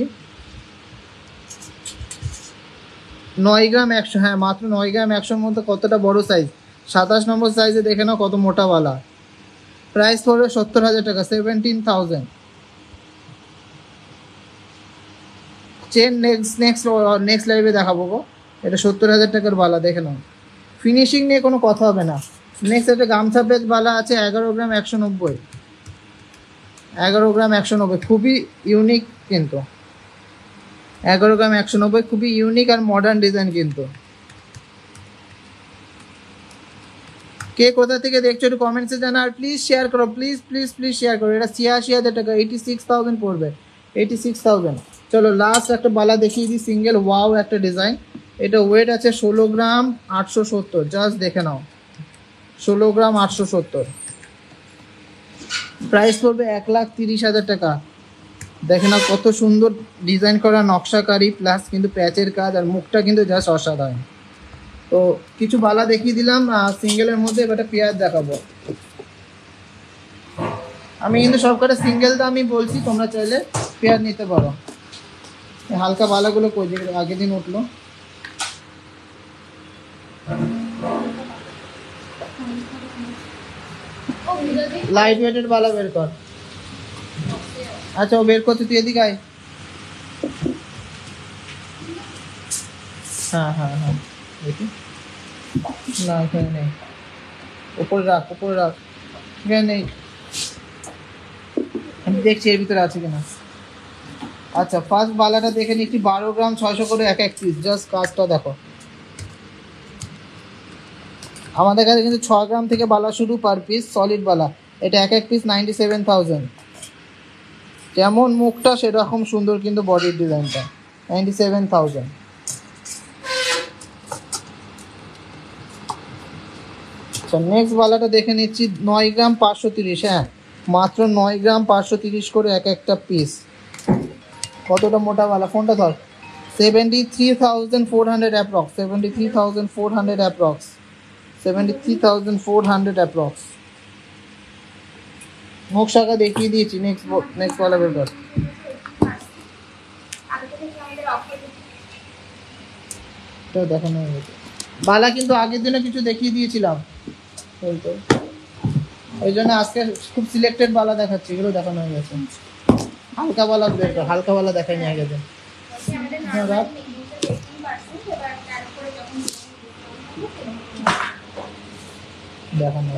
9 গ্রাম 100, হ্যাঁ মাত্র 9 গ্রাম 100-র মধ্যে কতটা বড় সাইজ, 27 নম্বর সাইজে দেখে নাও কত মোটা বালা। প্রাইস পড়বে 70,000 টাকা, 17,000। চেন নেক্সট লাইভে দেখাবো গো। এটা 70,000 টাকার বালা, দেখে নাও। ফিনিশিং নিয়ে কোনো কথা হবে না। নেক্সট একটা গামছা পেজ বালা আছে, 11 গ্রাম 190, 11 গ্রাম 190, খুবই ইউনিক কিন্তু। 11 গ্রাম 190, খুবই ইউনিক আর মডার্ন ডিজাইন কিন্তু। কে কোথা থেকে দেখছো একটু কমেন্টসে জানা, আর প্লিজ শেয়ার করো, প্লিজ প্লিজ প্লিজ শেয়ার করো। এটা 86,000 টাকা, 86,000 পড়বে, 86,000। চলো লাস্ট একটা বালা দেখিয়ে দিই, সিঙ্গেল। ওয়াও একটা ডিজাইন। এটা ওয়েট আছে 16 গ্রাম 870, জাস্ট দেখে নাও। 16 গ্রাম 870, প্রাইস পড়বে 1,30,000 টাকা। দেখে নাও কত সুন্দর ডিজাইন করা, নকশাকারি প্লাস কিন্তু প্যাচের কাজ, আর মুখটা কিন্তু জাস্ট অসাধারণ। তো কিছু বালা দেখিয়ে দিলাম সিঙ্গেলের মধ্যে, এবার পেয়ার দেখাবো। আমি কিন্তু সব কটা সিঙ্গেল দামই বলছি, তোমরা চাইলে পেয়ার নিতে পারো। হালকা বালাগুলো কই, যেগুলো আগের দিন উঠলো। লাইট ওয়েটের বালা বের কর। আচ্ছা, ও বের করতে, তুই এদিকে আয়। হ্যাঁ হ্যাঁ হ্যাঁ, দেখি না, এখানে নেই। উপরে রাখ, উপরে রাখ, এখানে নেই। আমি দেখছি এর ভিতরে আছে কিনা। আচ্ছা, ফার্স্ট বালাটা দেখে নিচ্ছি। 12 গ্রাম 600 করে এক এক পিস, জাস্ট কাজটা দেখো। আমাদের কাছে কিন্তু 6 গ্রাম থেকে বালা শুরু পার পিস, সলিড বালা। এটা এক এক পিস 97,000। যেমন মুখটা সেরকম সুন্দর কিন্তু বডির ডিজাইনটা, 97,000। আচ্ছা, নেক্সট বালাটা দেখে নিচ্ছি। 9 গ্রাম 530, হ্যাঁ মাত্র 9 গ্রাম 530 করে এক একটা পিস। কতটা মোটা বালা, ফোনটা ধর। 73,400 অ্যাপ্রক্স, 73,400 অ্যাপ্রক্স, 73,400 অ্যাপ্রক্স। মুখ শাখা দেখিয়ে দিয়েছি। নেক্সট বালা বের কর। দেখানো হয়ে গেছে বালা, কিন্তু আগের দিনে কিছু দেখিয়ে দিয়েছিলাম, ওই জন্য আজকে খুব সিলেক্টেড বালা দেখাচ্ছি। এগুলো দেখানো হয়ে গেছে। হালকা বালা বের কর, হালকা বালা দেখায়নি আগের দিন। হ্যাঁ রাখ। দেখানো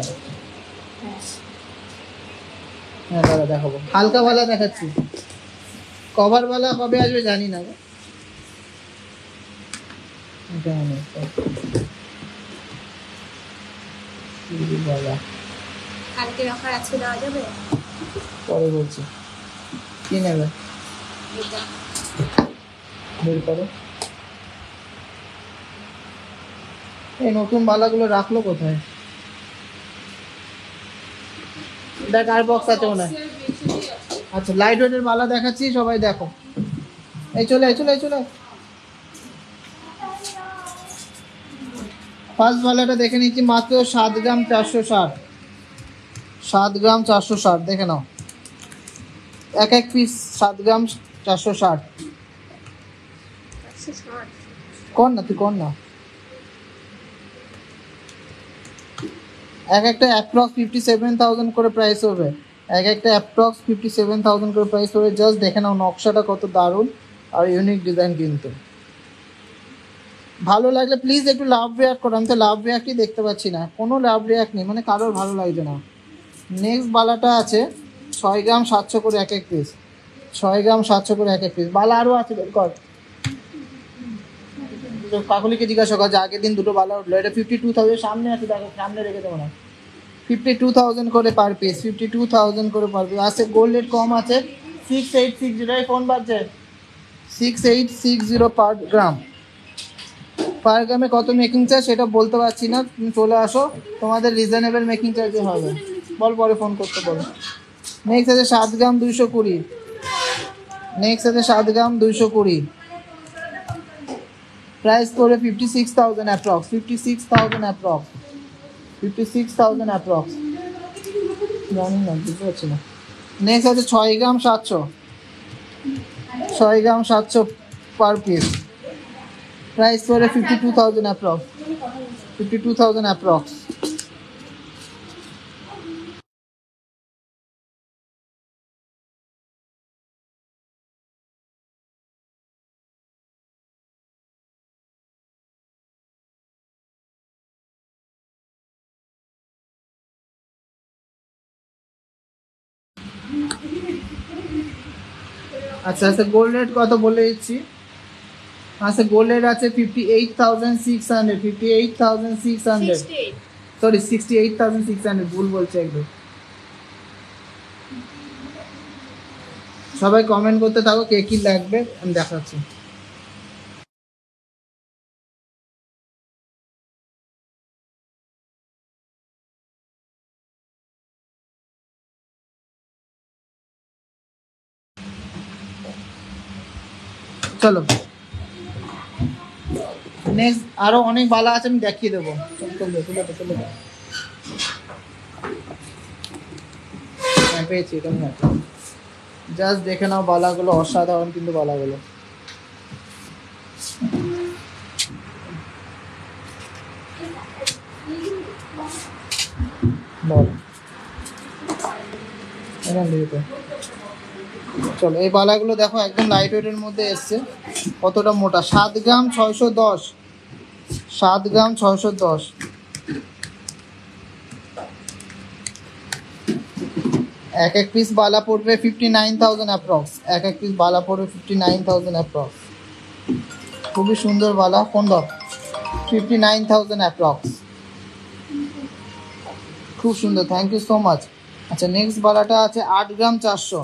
হ্যাঁ দাদা দেখাবো, হালকা বালা দেখাচ্ছি, কভার বালা কবে আসবে জানি না গো। কালকের অফার আছে, দেওয়া যাবে? পরে বলছি। কি নেবে বের করো। এই নতুন বালাগুলো রাখলো কোথায়? দেখ আর বক্স আছে মনে হয়। আচ্ছা লাইট ওয়েটের বালা দেখাচ্ছি, সবাই দেখো। এই চলে চলে চলে, ফার্স্ট বালাটা দেখে নিচ্ছি, মাত্র 7 গ্রাম 460, 7 গ্রাম 460 দেখে নাও, এক এক পিস 7 গ্রাম 460। কর না তুই কর না, এক একটা অ্যাপ্রক্স 57,000 করে প্রাইস হবে, এক একটা অ্যাপ্রক্স 57,000 করে প্রাইস হবে। জাস্ট দেখে নাও নকশাটা কত দারুণ আর ইউনিক ডিজাইন, কিন্তু ভালো লাগলে প্লিজ একটু লাভ রিয়াক্ট করো। আমি তো লাভ রিয়াক্টই দেখতে পাচ্ছি না, কোনো লাভ রিয়াক্ট নেই, মানে কারোর ভালো লাগছে না। নেক্সট বালাটা আছে 6 গ্রাম 700 করে এক এক পিস, 6 গ্রাম 700 করে এক এক পিস। বালা আরও আছে, বের কর। কাকুলিকে জিজ্ঞাসা কর যে আগের দিন দুটো বালা উঠলো, এটা 52,000 সামনে আছে, দেখো সামনে রেখে দেবো না। 52,000 করে পার পিস, 52,000 করে পার পিস আছে। গোল্ড রেট কম আছে, 6860 ফোন বাজছে, 6860 পার গ্রাম। পার গ্রামে কত মেকিং চার্জ সেটা বলতে পারছি না, তুমি চলে আসো, তোমাদের রিজনেবল মেকিং চার্জে হবে। বল পরে ফোন করতে বলো। নেক্সট আছে 7 গ্রাম 220, নেক্সট আছে 7 গ্রাম 220, প্রাইস করে 56,000 অ্যাপ্রক্স, 56,000 অ্যাপ্রক্স, 56,000 অ্যাপ্রক্স, জানি না বুঝতে পারছি না। নেক্সট আছে 6 গ্রাম 700, 6 গ্রাম 700 পার পিস, প্রাইস করে 52,000 অ্যাপ্রক্স, 52,000 অ্যাপ্রক্স। আচ্ছা আচ্ছা গোল্ড রেট কত বলে দিচ্ছি। আচ্ছা গোল্ড রেট আছে 58,600, 58,600, সরি 68,600, ভুল বলছে একদম। সবাই কমেন্ট করতে থাকো কে কি লাগবে, আমি দেখাচ্ছি। চলো নেক্সট আরো অনেক বালা আছে, আমি দেখিয়ে দেবো। হ্যাঁ পেয়েছি, এটা আমি জাস্ট দেখে নাও, বালাগুলো অসাধারণ কিন্তু বালাগুলো। বল চলো এই বালাগুলো দেখো, একদম লাইট ওয়েটের মধ্যে এসছে, কতটা মোটা, 7 গ্রাম 610, 7 গ্রাম 610, এক এক পিস বালা পড়বে 59,000 অ্যাপ্রক্স, এক এক পিস বালা পড়বে 59,000 অ্যাপ্রক্স। খুবই সুন্দর বালা, কোন দাও 59,000 অ্যাপ্রক্স, খুব সুন্দর, থ্যাংক ইউ সো মাচ। আচ্ছা নেক্সট বালাটা আছে 8 গ্রাম 400,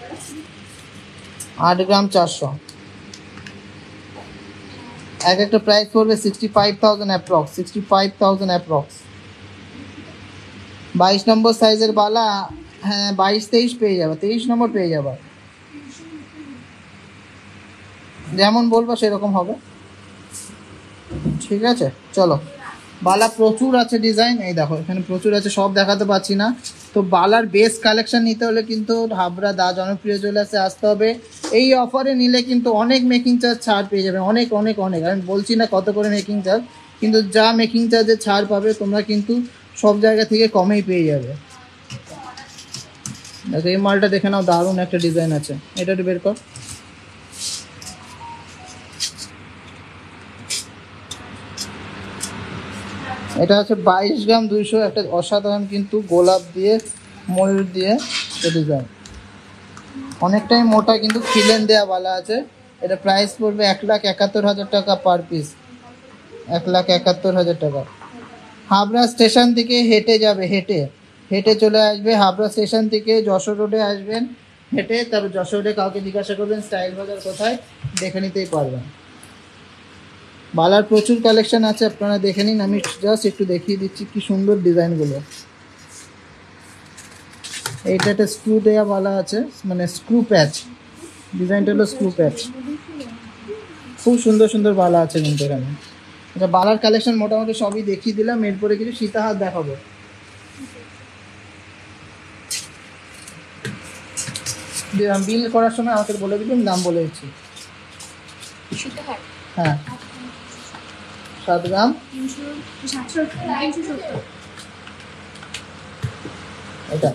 8 গ্রাম 400, এক একটা প্রাইস পড়বে 65,000 অ্যাপ্রক্স, 65,000 অ্যাপ্রক্স। 22 নম্বর সাইজের বালা, হ্যাঁ 22-23 পেয়ে যাবে, 23 নম্বর পেয়ে যাবে, যেমন বলবো সেরকম হবে, ঠিক আছে। চলো বালা প্রচুর আছে ডিজাইন, এই দেখো এখানে প্রচুর আছে, সব দেখাতে পারছি না। তো বালার বেস্ট কালেকশন নিতে হলে কিন্তু হাবড়া দা জনপ্রিয় জুয়েলার্সে আসতে হবে। এই অফারে নিলে কিন্তু অনেক মেকিং চার্জ ছাড় পেয়ে যাবে, অনেক অনেক অনেক, আমি বলছি না কত করে মেকিং চার্জ, কিন্তু যা মেকিং চার্জে ছাড় পাবে তোমরা কিন্তু সব জায়গা থেকে কমেই পেয়ে যাবে। দেখো এই মালটা দেখে নাও, দারুণ একটা ডিজাইন আছে, এটা একটু বের কর। এটা হচ্ছে 22 গ্রাম 200, একটা অসাধারণ কিন্তু গোলাপ দিয়ে ময়ূর দিয়ে ডিজাইন, অনেকটাই মোটা কিন্তু খিলেন দেওয়া বালা আছে। এটা প্রাইস পড়বে 1,71,000 টাকা পার পিস, 1,71,000 টাকা। হাবড়া স্টেশন থেকে হেঁটে যাবে, হেঁটে হেঁটে চলে আসবে হাবড়া স্টেশন থেকে, যশোর রোডে আসবেন হেঁটে, তারপর যশোর রোডে কাউকে জিজ্ঞাসা করবেন স্টাইল বাজার কোথায়, দেখে নিতেই পারবেন। বালার প্রচুর কালেকশন আছে, আপনারা দেখে নিন। আমি জাস্ট একটু দেখিয়ে দিচ্ছি কি সুন্দর ডিজাইনগুলো। এইটা একটা স্ক্রু দেওয়া বালা আছে, মানে স্ক্রু প্যাচ, ডিজাইনটা হলো স্ক্রু প্যাচ। খুব সুন্দর সুন্দর বালা আছে কিন্তু এখানে। এটা বালার কালেকশন মোটামুটি সবই দেখিয়ে দিলাম, এরপরে কিছু সীতাহার দেখাবো। বিল করার সময় আমাকে বলে দিবেন, দাম বলে দিচ্ছি। হ্যাঁ 7 গ্রাম, এটা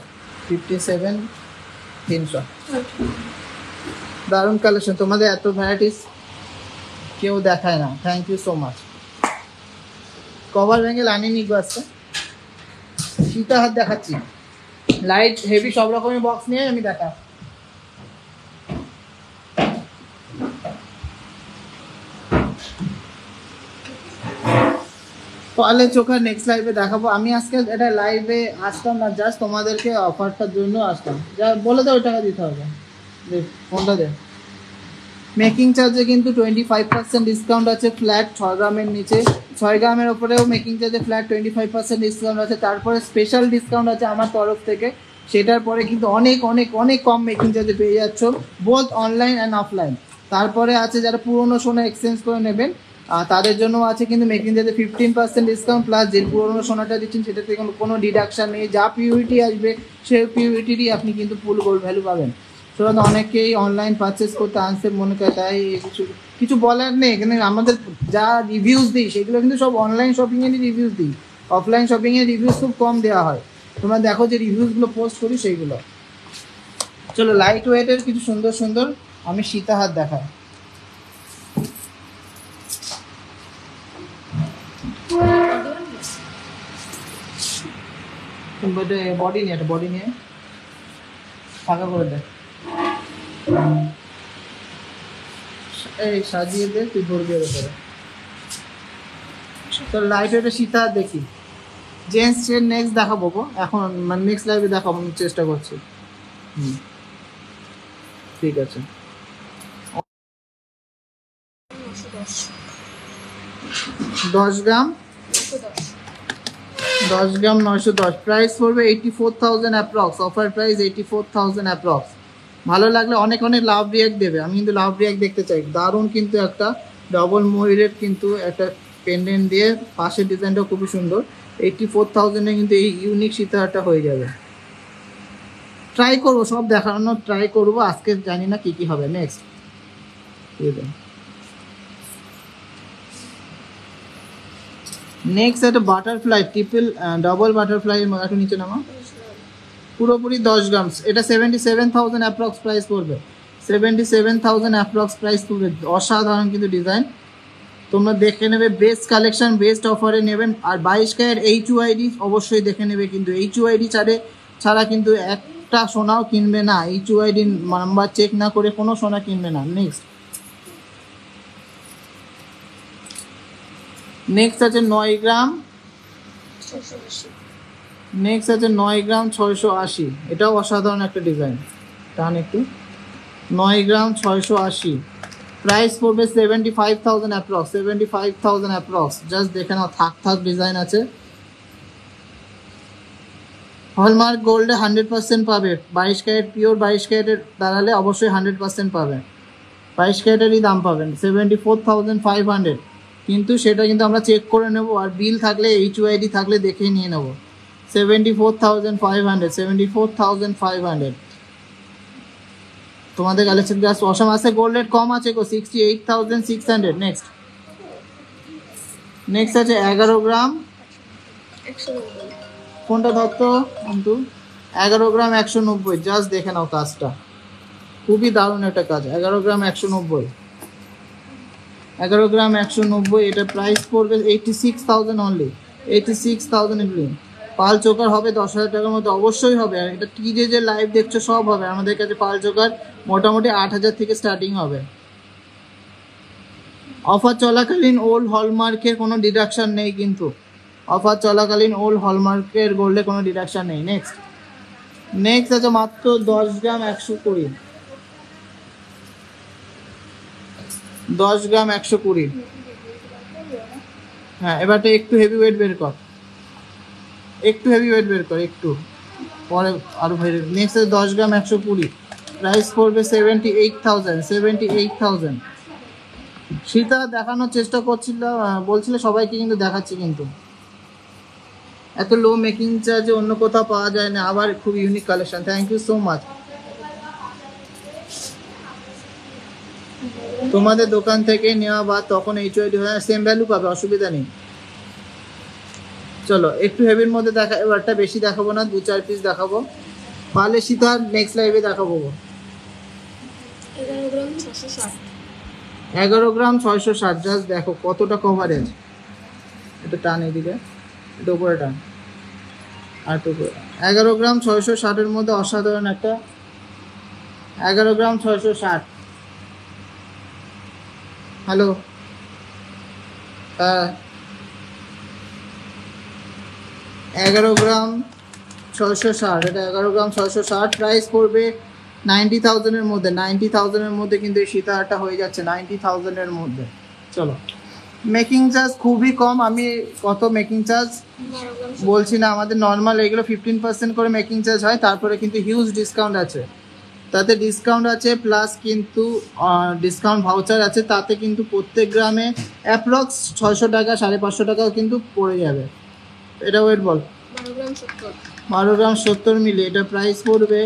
57,300। দারুণ কালেকশন, তোমাদের এত ভ্যারাইটিস কেউ দেখায় না। Thank you so much. Cover bangle আনিনি আজকে, সীতাহার দেখাচ্ছি, লাইট হেভি সব রকমের বক্স নিয়ে আমি দেখা। তাহলে চোখা নেক্সট লাইভে দেখাবো। আমি আজকে এটা লাইভে আসতাম না, জাস্ট তোমাদেরকে অফারটার জন্য আসতাম। যা বলে দাও ওই টাকা দিতে হবে, ফোনটা দে। মেকিং চার্জে কিন্তু 25% ডিসকাউন্ট আছে ফ্ল্যাট, 6 গ্রামের নিচে। 6 গ্রামের ওপরেও মেকিং চার্জে ফ্ল্যাট 25% ডিসকাউন্ট আছে। তারপরে স্পেশাল ডিসকাউন্ট আছে আমার তরফ থেকে, সেটার পরে কিন্তু অনেক অনেক অনেক কম মেকিং চার্জে পেয়ে যাচ্ছ, বোথ অনলাইন অ্যান্ড অফলাইন। তারপরে আছে যারা পুরোনো সোনা এক্সচেঞ্জ করে নেবেন তাদের জন্য আছে কিন্তু মেকিং চার্জে 15% ডিসকাউন্ট, প্লাস যে পুরোনো সোনাটা দিচ্ছেন সেটাতে কোনো ডিডাকশান নেই। যা পিউরিটি আসবে সেই পিউরিটিরই আপনি কিন্তু ফুল গোল্ড ভ্যালু পাবেন। সুতরাং অনেকেই অনলাইন পারচেস করতে আনসেফ মনে করে, তাই কিছু বলার নেই। এখানে আমাদের যা রিভিউজ দিই সেগুলো কিন্তু সব অনলাইন শপিংয়েরই রিভিউজ দিই, অফলাইন শপিংয়ের রিভিউজ খুব কম দেওয়া হয়। তোমরা দেখো যে রিভিউজগুলো পোস্ট করি সেইগুলো। চলো লাইট ওয়েটের কিছু সুন্দর সুন্দর আমি সীতাহার দেখাই। বডি নিয়ে, একটা বডি নিয়ে ফাঁকা করে দেয়, এই সাজিয়ে দে, তুই ধরবি ওর উপরে। তো লাইট ওয়েটের সীতাহার দেখি। জেন্টস এর নেক্সট দেখাবো গো, এখন মানে নেক্সট লাইভে দেখাবো চেষ্টা করছি। ঠিক আছে। 10 গ্রাম 910, প্রাইস পড়বে 84,000 অ্যাপ্রক্স, অফার প্রাইস 84,000 অ্যাপ্রক্স। ভালো লাগলে অনেক অনেক লাভ রিয়াক্ট দেবে, আমি কিন্তু লাভ রিয়াক্ট দেখতে চাই। দারুণ কিন্তু একটা ডবল ময়ূরের কিন্তু একটা পেন্ডেন্ট দিয়ে, পাশের ডিজাইনটাও খুবই সুন্দর। 84,000-এ কিন্তু এই ইউনিক সীতাহারটা হয়ে যাবে। ট্রাই করবো, সব দেখানোর ট্রাই করবো, আজকে জানি না কি কি হবে। নেক্সট একটা বাটারফ্লাই, ট্রিপল ডবল বাটারফ্লাই, একটু নিচে নামা, পুরোপুরি 10 গ্রাম। এটা 77,000 অ্যাপ্রক্স প্রাইস পড়বে, 77,000 অ্যাপ্রক্স প্রাইস পড়বে। অসাধারণ কিন্তু ডিজাইন, তোমরা দেখে নেবে, বেস্ট কালেকশন, বেস্ট অফারে নেবেন। আর 22 ক্যারেট HUID অবশ্যই দেখে নেবে, কিন্তু HUID ছাড়া কিন্তু একটা সোনাও কিনবে না, HUID নাম্বার চেক না করে কোনো সোনা কিনবে না। নেক্সট আছে 9 গ্রাম, নেক্সট আছে 9 গ্রাম 680, এটাও অসাধারণ একটা ডিজাইন। টান একটু, 9 গ্রাম 680, প্রাইস পড়বে 75,000 অ্যাপ্রক্স, 75,000 অ্যাপ্রক্স। জাস্ট দেখে নাও, থাক ডিজাইন আছে। হলমার্ক গোল্ডে 100% পাবে, 22 ক্যারেট পিওর 22 ক্যারেটের দাঁড়ালে অবশ্যই 100% পাবে, 22 ক্যারেটেরই দাম পাবেন 74,500। কিন্তু সেটা কিন্তু আমরা চেক করে নেব, আর বিল থাকলে HUID থাকলে দেখেই নিয়ে নেব। 74,500, 74,500 তোমাদের কালেকশন জাস্ট অসম আছে। গোল্ড রেট কম আছে গো, 68,600। নেক্সট আছে 11 গ্রাম, কোনটা ধরতো কিন্তু 11 গ্রাম 190, জাস্ট দেখে নাও কাজটা, খুবই দারুণ একটা কাজ। 11 গ্রাম 190, 11 গ্রাম 190, এটা প্রাইস পড়বে 86,000 অনলি, 86,000 এগুলি। পাল চোকার হবে 10,000 টাকার মধ্যে, অবশ্যই হবে। আর এটা টিজে যে লাইভ দেখছো সব হবে। আমাদের কাছে পাল চোকার মোটামুটি 8,000 থেকে স্টার্টিং হবে। অফার চলাকালীন ওল্ড হলমার্কের কোনো ডিডাকশন নেই কিন্তু। অফার চলাকালীন ওল্ড হলমার্কের গোল্ডে কোনো ডিডাকশন নেই। নেক্সট আছে মাত্র 10 গ্রাম 120। 10 গ্রাম 120। হ্যাঁ, এবারটা একটু হেভি ওয়েট বের কর, একটু পরে আরো ভাই। নেক্সট আছে 10 গ্রাম 120, প্রাইস পড়বে 78,000। সেটা দেখানোর চেষ্টা করছিল, বলছিল সবাইকে, কিন্তু দেখাচ্ছি। কিন্তু এত লো মেকিং চার্জে অন্য কোথাও পাওয়া যায় না। আবার খুব unique collection. Thank you so much. তোমাদের দোকান থেকে নেওয়া বা তখন HYD সেম ভ্যালু পাবে, অসুবিধা নেই। চলো একটু হেভির মধ্যে দেখা, এবারটা বেশি দেখাবো না, 2-4 পিস দেখাবো। পালে সীতা নেক্সট লাইভে দেখাবো। 11 গ্রাম 660। জাস্ট দেখো কতটা কভারেজ। এটা টান এদিকে, এটা উপরে টান, আর তো 11 গ্রাম 660 মধ্যে অসাধারণ একটা 11 গ্রাম 660। হ্যালো, হ্যাঁ, 11 গ্রাম 660। এটা 11 গ্রাম 660, প্রাইস পড়বে 90,000 এর মধ্যে। 90,000 এর মধ্যে কিন্তু এই সীতাহারটা হয়ে যাচ্ছে 90,000 এর মধ্যে। চলো, মেকিং চার্জ খুবই কম। আমি কত মেকিং চার্জ বলছি না, আমাদের নর্মাল এগুলো 15% করে মেকিং চার্জ হয়। তারপরে কিন্তু হিউজ ডিসকাউন্ট আছে, তাতে ডিসকাউন্ট আছে, প্লাস কিন্তু ডিসকাউন্ট ভাউচার আছে। তাতে কিন্তু প্রত্যেক গ্রামে অ্যাপ্রক্স 600 টাকা 550 টাকাও কিন্তু পড়ে যাবে। এটা ওয়েট বল, 12 গ্রাম 70 মিলি। এটা প্রাইস পড়বে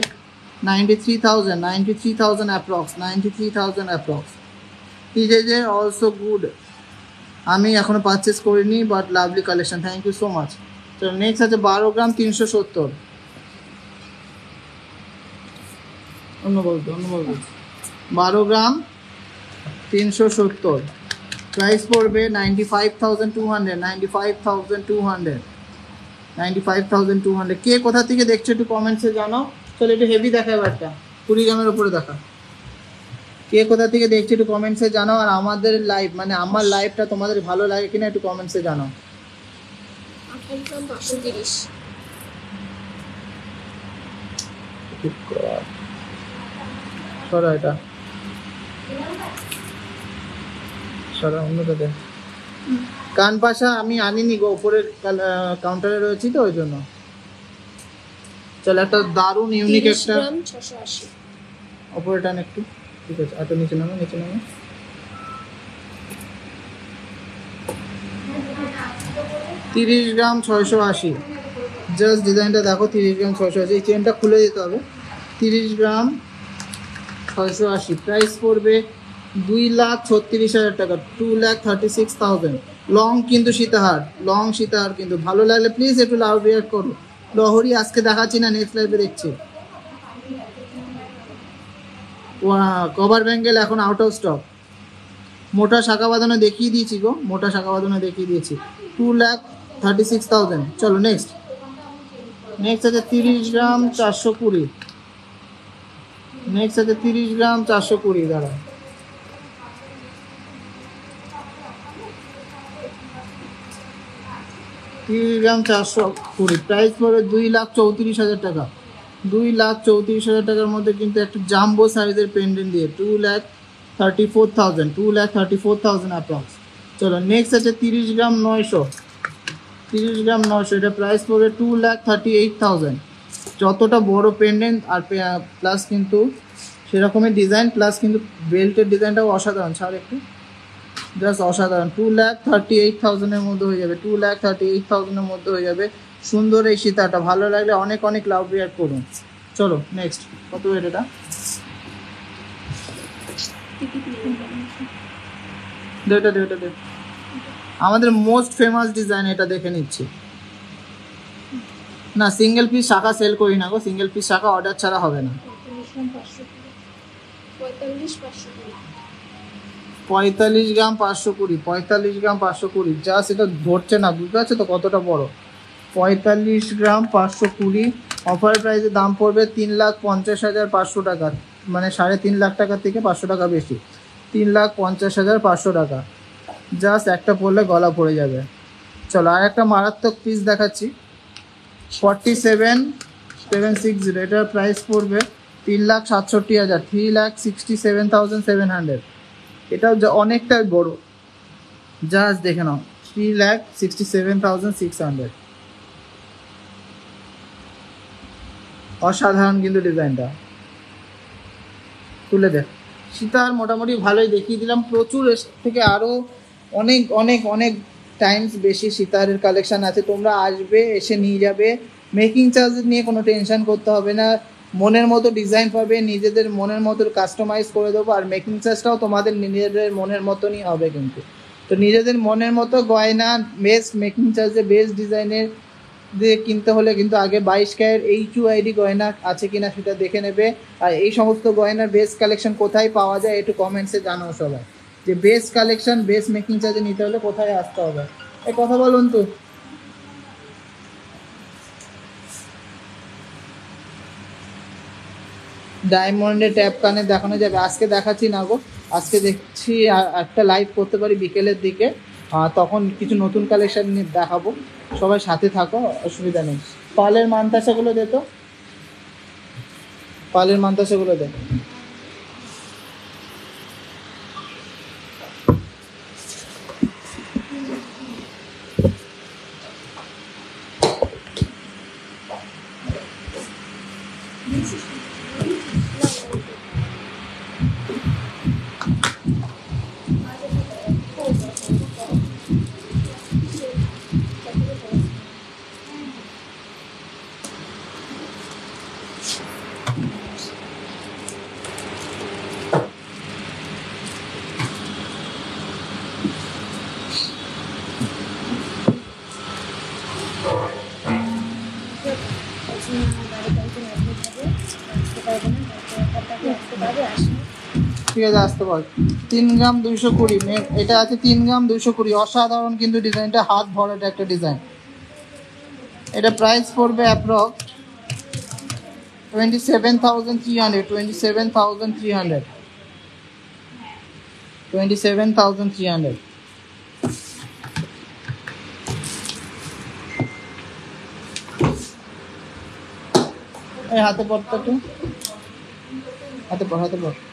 93,000 approx, 93,000 approx. TJ also good. আমি এখনো পারচেস করিনি, but lovely collection. Thank you so much. তো নেক্সট আছে 12 গ্রাম 370। অন্য বলতে 12 গ্রাম 370, প্রাইস পড়বে 95,200। কে কোথা থেকে দেখছো একটু কমেন্টসে জানাও। চলো একটু হেভি দেখা, এবারটা 20 গ্রামের উপরে দেখা। কে কোথা থেকে দেখছো একটু কমেন্টসে জানাও। আর আমাদের লাইভ, মানে আমার লাইভটা তোমাদের ভালো লাগে কিনা একটু কমেন্টসে জানাও। 530। সরা এটা, সরা অন্যটা দেখ। কান পাশা আমি আনিনি গো, উপরের কাউন্টারে রয়েছি তো ওই জন্য। চল, একটা দারুণ ইউনিক একটা 680। উপরে টান একটু, ঠিক আছে। আর তো নিচে নামো। 30 গ্রাম 680। জাস্ট ডিজাইনটা দেখো, 30 গ্রাম 680। এই চেনটা খুলে দিতে হবে। 30 গ্রাম 680, প্রাইস পড়বে 2,36,000 টাকা, 2,36,000। লং কিন্তু সীতাহার, কিন্তু ভালো লাগলে প্লিজ একটু লাভ রিয়াক্ট করো। লহরি আজকে দেখাচ্ছি না, নেক্সট লাইভে দেখছি। কভার ব্যাঙ্গেল এখন আউট অফ স্টক। মোটা শাখা বাঁধানো দেখিয়ে দিয়েছি গো, 2,36,000। চলো নেক্সট আছে 30 গ্রাম 420। নেক্সট আছে 30 গ্রাম 420। দাঁড়া, 30 গ্রাম 420, প্রাইস পড়বে 2,34,000 টাকা। 2,34,000 টাকার মধ্যে কিন্তু একটা জাম্বো সাইজের পেন্ডেন্ট দিয়ে 2,34,000 অ্যাপ্রক্স। চলো নেক্সট আছে 30 গ্রাম 900। এটা প্রাইস পড়বে 2,38,000। যতটা বড় পেন্ডেন্ট আর প্লাস কিন্তু সেরকমই ডিজাইন, প্লাস কিন্তু বেল্টের ডিজাইনটাও অসাধারণ। ছাড় একটু, জাস্ট অসাধারণ। 2,38,000 এর মধ্যে হয়ে যাবে, 2,38,000 এর মধ্যে হয়ে যাবে। সুন্দর এই সীতাটা, ভালো লাগলে অনেক লাভ রিয়াক্ট করুন। চলো নেক্সট, কত ওয়েট এটা? দে। আমাদের মোস্ট ফেমাস ডিজাইন, এটা দেখে নিচ্ছি। না, সিঙ্গেল পিস শাখা সেল করি না গো, সিঙ্গেল পিস শাখা অর্ডার ছাড়া হবে না। 45 গ্রাম 520, 45 গ্রাম 520, জাস্ট এটা ধরছে না, বুঝতে পারছো তো কতটা বড়। 45 গ্রাম 520, অফার প্রাইসে দাম পড়বে 3,50,500 টাকা, মানে 3.5 লাখ টাকার থেকে 500 টাকা বেশি, 3,50,500 টাকা। জাস্ট একটা পরলে গলা পড়ে যাবে। চলো আর একটা মারাত্মক পিস দেখাচ্ছি, 47,760, এটার প্রাইস পড়বে 3,67,000, 3,67,700। এটাও অনেকটাই বড়, জাস্ট দেখে নাও, 3,67,600। অসাধারণ কিন্তু ডিজাইনটা, তুলে দেখ। সীতার মোটামুটি ভালোই দেখিয়ে দিলাম, প্রচুর এর থেকে আরও অনেক অনেক অনেক টাইমস বেশি সীতারের কালেকশান আছে। তোমরা আসবে, এসে নিয়ে যাবে, মেকিং চার্জ নিয়ে কোনো টেনশন করতে হবে না। মনের মতো ডিজাইন পাবে, নিজেদের মনের মতো কাস্টমাইজ করে দেবো, আর মেকিং চার্জটাও তোমাদের নিজেদের মনের মতনই হবে কিন্তু। তো নিজেদের মনের মতো গয়না বেস্ট মেকিং চার্জে বেস্ট ডিজাইনের দিয়ে কিনতে হলে কিন্তু আগে 22 ক্যারেট HUID গয়না আছে কিনা সেটা দেখে নেবে। আর এই সমস্ত গয়নার বেস্ট কালেকশন কোথায় পাওয়া যায় একটু কমেন্টসে জানাও সবাই, যে বেস্ট কালেকশন বেস্ট মেকিং চার্জে নিতে হলে কোথায় আসতে হবে। এই কথা বলুন তো। ডায়মন্ডের ট্যাপ কানে দেখানো যাবে, আজকে দেখাচ্ছি না গো, আজকে দেখছি একটা লাইভ করতে পারি বিকেলের দিকে, তখন কিছু নতুন কালেকশন দেখাবো, সবাই সাথে থাকো, অসুবিধা নেই। পালের মানতাসাগুলো দে তো, পালের মানতাসাগুলো দে। ঠিক আছে, আসতে পার। 3 গ্রাম 220, এটা আছে 3 গ্রাম 220, অসাধারণ কিন্তু ডিজাইনটা, হাত ভরাটা একটা ডিজাইন। এটা প্রাইস পড়বে অ্যাপ্রক্স 27,300, 27,300, 27,300। এই হাতে পড়তো একটু, হাতে পড়, হাতে পড়।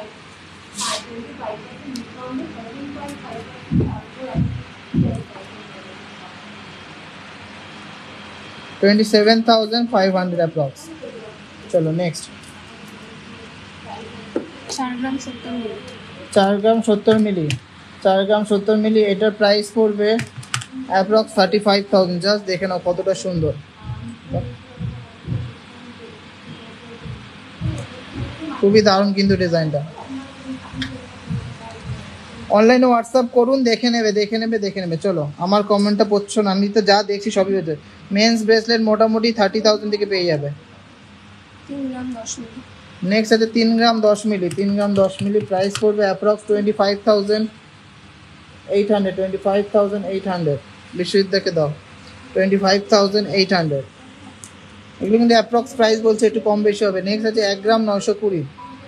$27,500 অ্যাপ্রক্স। চলো নেক্সট। 4 গ্রাম 70 মিলি, 4 গ্রাম 70 মিলি, 4 গ্রাম 70 মিলি, এটার প্রাইস পড়বে অ্যাপ্রক্স 35,000। জাস্ট দেখে নাও কতটা সুন্দর, খুবই দারুণ কিন্তু ডিজাইনটা। অনলাইনে হোয়াটসঅ্যাপ করুন, দেখে নেবে দেখে নেবে দেখে নেবে। চলো, আমার কমেন্টটা পড়ছো না, আমি তো যা দেখছি সবই হচ্ছে। মেন্স ব্রেসলেট মোটামুটি 30,000 থেকে পেয়ে যাবে। 3 গ্রাম 10 মিলি, নেক্সট আছে 3 গ্রাম 10 মিলি, 3 গ্রাম 10 মিলি, প্রাইস পড়বে অ্যাপ্রক্স 25,800, 25,800। বিশ্বজিৎদাকে দাও, 25,800। এগুলো কিন্তু অ্যাপ্রক্স প্রাইস বলছে, একটু কম বেশি হবে। নেক্সট আছে 1 গ্রাম 920,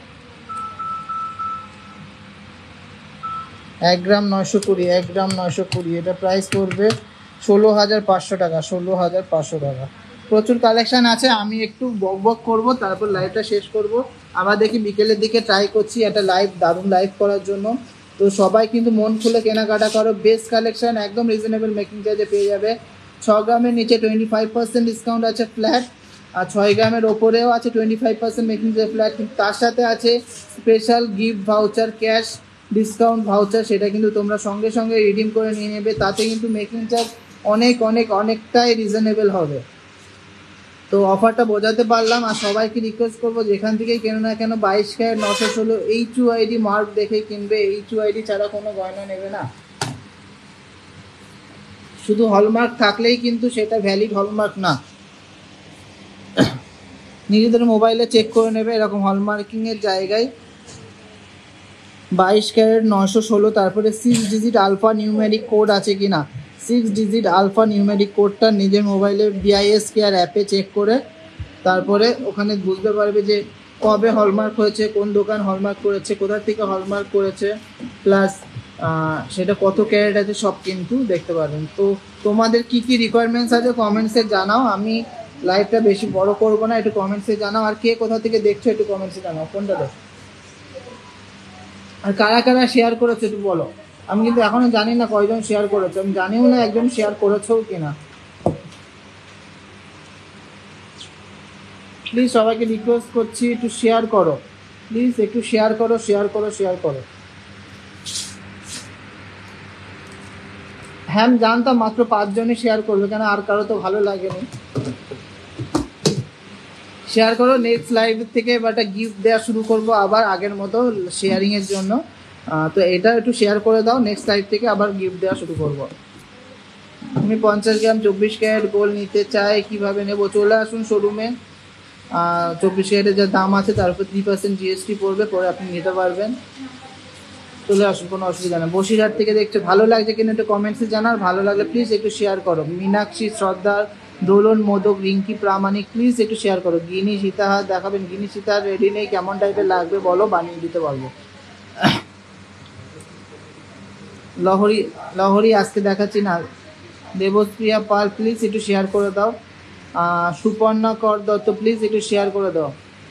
1 গ্রাম 920, 1 গ্রাম 920, এটা প্রাইস পড়বে 16,500 টাকা, 16,500 টাকা। প্রচুর কালেকশান আছে, আমি একটু বক বক করবো, তারপর লাইভটা শেষ করব। আবার দেখি বিকেলের দিকে ট্রাই করছি একটা লাইভ, দারুণ লাইভ করার জন্য। তো সবাই কিন্তু মন খুলে কেনাকাটা করো, বেস্ট কালেকশান একদম রিজনেবল মেকিং চার্জে পেয়ে যাবে। 6 গ্রামের নিচে 25% ডিসকাউন্ট আছে ফ্ল্যাট, আর 6 গ্রামের ওপরেও আছে 25% মেকিং চার্জ ফ্ল্যাট, কিন্তু তার সাথে আছে special gift voucher, cash discount voucher, সেটা কিন্তু তোমরা সঙ্গে সঙ্গে রিডিম করে নিয়ে নেবে। তাতে কিন্তু মেকিং চার্জ অনেক অনেক অনেকটাই রিজনেবল হবে। তো অফারটা বোঝাতে পারলাম, আর সবাইকে রিকোয়েস্ট করবো যেখান থেকেই কেন না কেন 22 ক্যারেট 916 HUID মার্ক দেখেই কিনবে, HUID ছাড়া কোনো গয়না নেবে না। শুধু হলমার্ক থাকলেই কিন্তু সেটা ভ্যালিড হলমার্ক না, নিজেদের মোবাইলে চেক করে নেবে এরকম হলমার্কিংয়ের জায়গায় 22 ক্যারেট 916, তারপরে 6 ডিজিট আলফা নিউমেরিক কোড আছে কি না, 6 ডিজিট আলফা নিউমেরিক কোডটা নিজের মোবাইলে BIS কেয়ার অ্যাপে চেক করে তারপরে ওখানে বুঝতে পারবে যে কবে হলমার্ক হয়েছে, কোন দোকান হলমার্ক করেছে, কোথা থেকে হলমার্ক করেছে, প্লাস সেটা কত ক্যারেট আছে সব কিন্তু দেখতে পারবেন। তো তোমাদের কি কি রিকোয়ারমেন্টস আছে কমেন্টসে জানাও, আমি লাইভটা বেশি বড় করবো না, একটু কমেন্টসে জানাও। আর কে কোথা থেকে দেখছো একটু কমেন্টসে জানাও, কোনটা দেখো, আর কারা কারা শেয়ার করেছো একটু বলো। আমি কিন্তু এখনো জানি না কয়জন শেয়ার করেছো, আমি জানিও না একজন শেয়ার করেছো কিনা। প্লিজ সবাইকে রিকোয়েস্ট করছি একটু শেয়ার করো, প্লিজ একটু শেয়ার করো, শেয়ার করো, শেয়ার করো। হ্যাঁ আমি জানতাম মাত্র 5 জনই শেয়ার করবে, কেন আর কারো তো ভালো লাগেনি। শেয়ার করো, নেক্সট লাইভ থেকে এবার একটা গিফট দেওয়া শুরু করব আবার আগের মতো শেয়ারিংয়ের জন্য। তো এটা একটু শেয়ার করে দাও, নেক্সট লাইভ থেকে আবার গিফট দেওয়া শুরু করব। আমি 50 গ্রাম 24 ক্যারেট গোল্ড নিতে চাই, কিভাবে নেব? চলে আসুন শোরুমে, 24 ক্যারেটের যা দাম আছে তার উপর 3% GST পড়বে, পরে আপনি নিতে পারবেন। চলে আসুন, কোনো অসুবিধা নেই। বসিরহাট থেকে দেখছো, ভালো লাগছে কিনা একটু কমেন্টসে জানার, ভালো লাগলে প্লিজ একটু শেয়ার করো। মীনাক্ষী শ্রদ্ধার, দোলন মোদক, রিঙ্কি প্রামাণিক, প্লিজ একটু শেয়ার করো। গিনি সীতাহার দেখাবেন, গিনি সীতাহার রেডি নেই, কেমন টাইপের লাগবে বলো, বানিয়ে দিতে পারবো। লহরি, লহরি আজকে দেখাচ্ছি না। দেবপ্রিয়া পাল, প্লিজ একটু শেয়ার করে দাও। সুপর্ণা কর দত্ত, প্লিজ একটু শেয়ার করে দাও।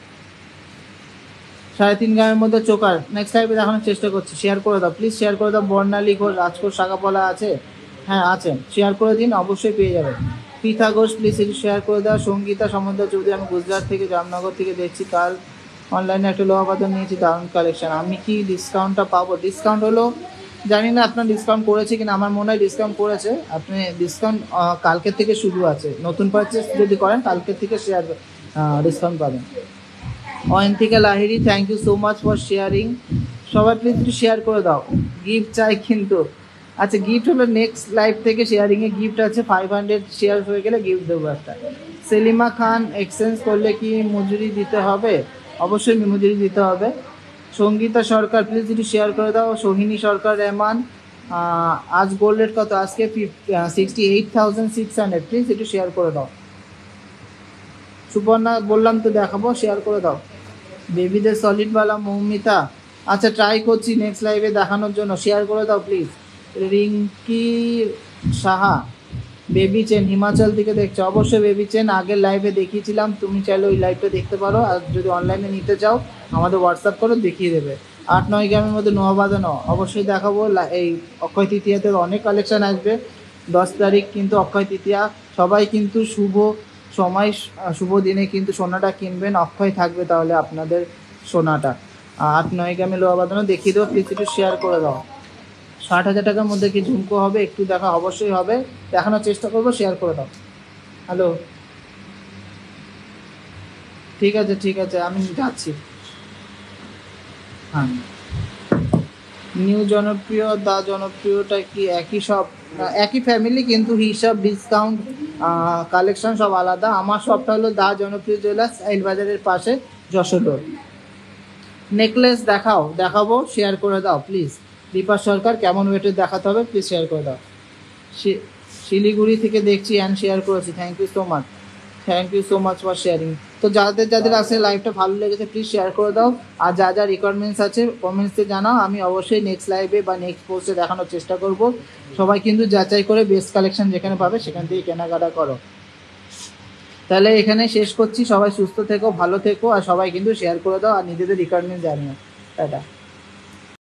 3.5 গ্রামের মধ্যে চোকার, নেক্সট টাইপে দেখানোর চেষ্টা করছি, শেয়ার করে দাও প্লিজ, শেয়ার করে দাও। বর্ণালী ঘোষ, রাজকোষ শাখাপলা আছে, হ্যাঁ আছে, শেয়ার করে দিন, অবশ্যই পেয়ে যাবেন। পিতা ঘোষ, প্লিজ একটু শেয়ার করে দাও। সঙ্গীতা সমুদ্র চৌধুরী, আমি গুজরাট থেকে জামনগর থেকে দেখছি, কাল অনলাইনে একটা লোহা পাথর নিয়েছি, দারুণ কালেকশন, আমি কি ডিসকাউন্টটা পাবো? ডিসকাউন্ট হলো জানি না আপনার ডিসকাউন্ট করেছে কিনা, আমার মনে হয় ডিসকাউন্ট করেছে। আপনি ডিসকাউন্ট কালকের থেকে শুরু আছে, নতুন পারচেস যদি করেন কালকের থেকে শেয়ার ডিসকাউন্ট পাবেন। Ayantika Lahiri, thank you so much for sharing. সবাই প্লিজ একটু শেয়ার করে দাও, গিফট চাই কিন্তু। আচ্ছা গিফট হলো নেক্সট লাইভ থেকে শেয়ারিংয়ে গিফট আছে, 500 শেয়ার হয়ে গেলে গিফট দেবো একটা। সেলিমা খান, এক্সচেঞ্জ করলে কি মজুরি দিতে হবে? অবশ্যই মজুরি দিতে হবে। সঙ্গীতা সরকার, প্লিজ একটু শেয়ার করে দাও। সোহিনী সরকার রেহমান, আজ গোল্ড রেট কত? আজকে 68,600, প্লিজ একটু শেয়ার করে দাও। সুপর্ণা বললাম তো দেখাবো, শেয়ার করে দাও। বেবিদের সলিডওয়ালা মৌমিতা, আচ্ছা ট্রাই করছি নেক্সট লাইভে দেখানোর জন্য, শেয়ার করে দাও please. Rinki Saha, baby chain Himachal থেকে দেখছো, অবশ্যই বেবি চেন আগের লাইভে দেখিয়েছিলাম, তুমি চাইলে ওই লাইভটা দেখতে পারো। আর যদি অনলাইনে নিতে চাও আমাদের হোয়াটসঅ্যাপ করো, দেখিয়ে দেবে। 8-9 গ্রামের মধ্যে নোয়া বাঁধানো, অবশ্যই দেখাবো। এই অক্ষয় তৃতীয়াতে অনেক কালেকশন আসবে, 10 তারিখ কিন্তু অক্ষয় তৃতীয়া, সবাই কিন্তু শুভ সময়, শুভ দিনে কিন্তু সোনাটা কিনবেন, অক্ষয় থাকবে তাহলে আপনাদের সোনাটা। 8-9 গ্রামে লোহা বাঁধানো দেখিয়ে দেবো, প্লিজ একটু শেয়ার করে দাও। 60,000 টাকার মধ্যে কি ঝুমকো হবে? একটু দেখা, অবশ্যই হবে, দেখানোর চেষ্টা করবো, শেয়ার করে দাও। হ্যালো, ঠিক আছে ঠিক আছে, আমি যাচ্ছি। হ্যাঁ, নিউ জনপ্রিয় দা জনপ্রিয়টা কি একই? সব একই ফ্যামিলি, কিন্তু হিসাব ডিসকাউন্ট কালেকশন সব আলাদা। আমার শপটা হলো দা জনপ্রিয় জুয়েলার্স, আইল বাজারের পাশে, যশোর রোড। নেকলেস দেখাও, দেখাবো, শেয়ার করে দাও প্লিজ। দীপা সরকার, কেমন ওয়েটের দেখাতে হবে প্লিজ শেয়ার করে দাও। শিলিগুড়ি থেকে দেখছি অ্যান্ড শেয়ার করেছি, thank you so much, thank you so much for sharing. তো যাদের যাদের আসলে লাইভটা ভালো লেগেছে প্লিজ শেয়ার করে দাও, আর যা যা রিকোয়ারমেন্টস আছে কমেন্টসে জানাও, আমি অবশ্যই নেক্সট লাইভে বা নেক্সট পোস্টে দেখানোর চেষ্টা করব। সবাই কিন্তু যাচাই করে বেস্ট কালেকশন যেখানে পাবে সেখান থেকে কেনাকাটা করো। তাহলে এখানে শেষ করছি, সবাই সুস্থ থেকো, ভালো থেকো, আর সবাই কিন্তু শেয়ার করে দাও আর নিজেদের রিকোয়ারমেন্ট জানিও। টাটা।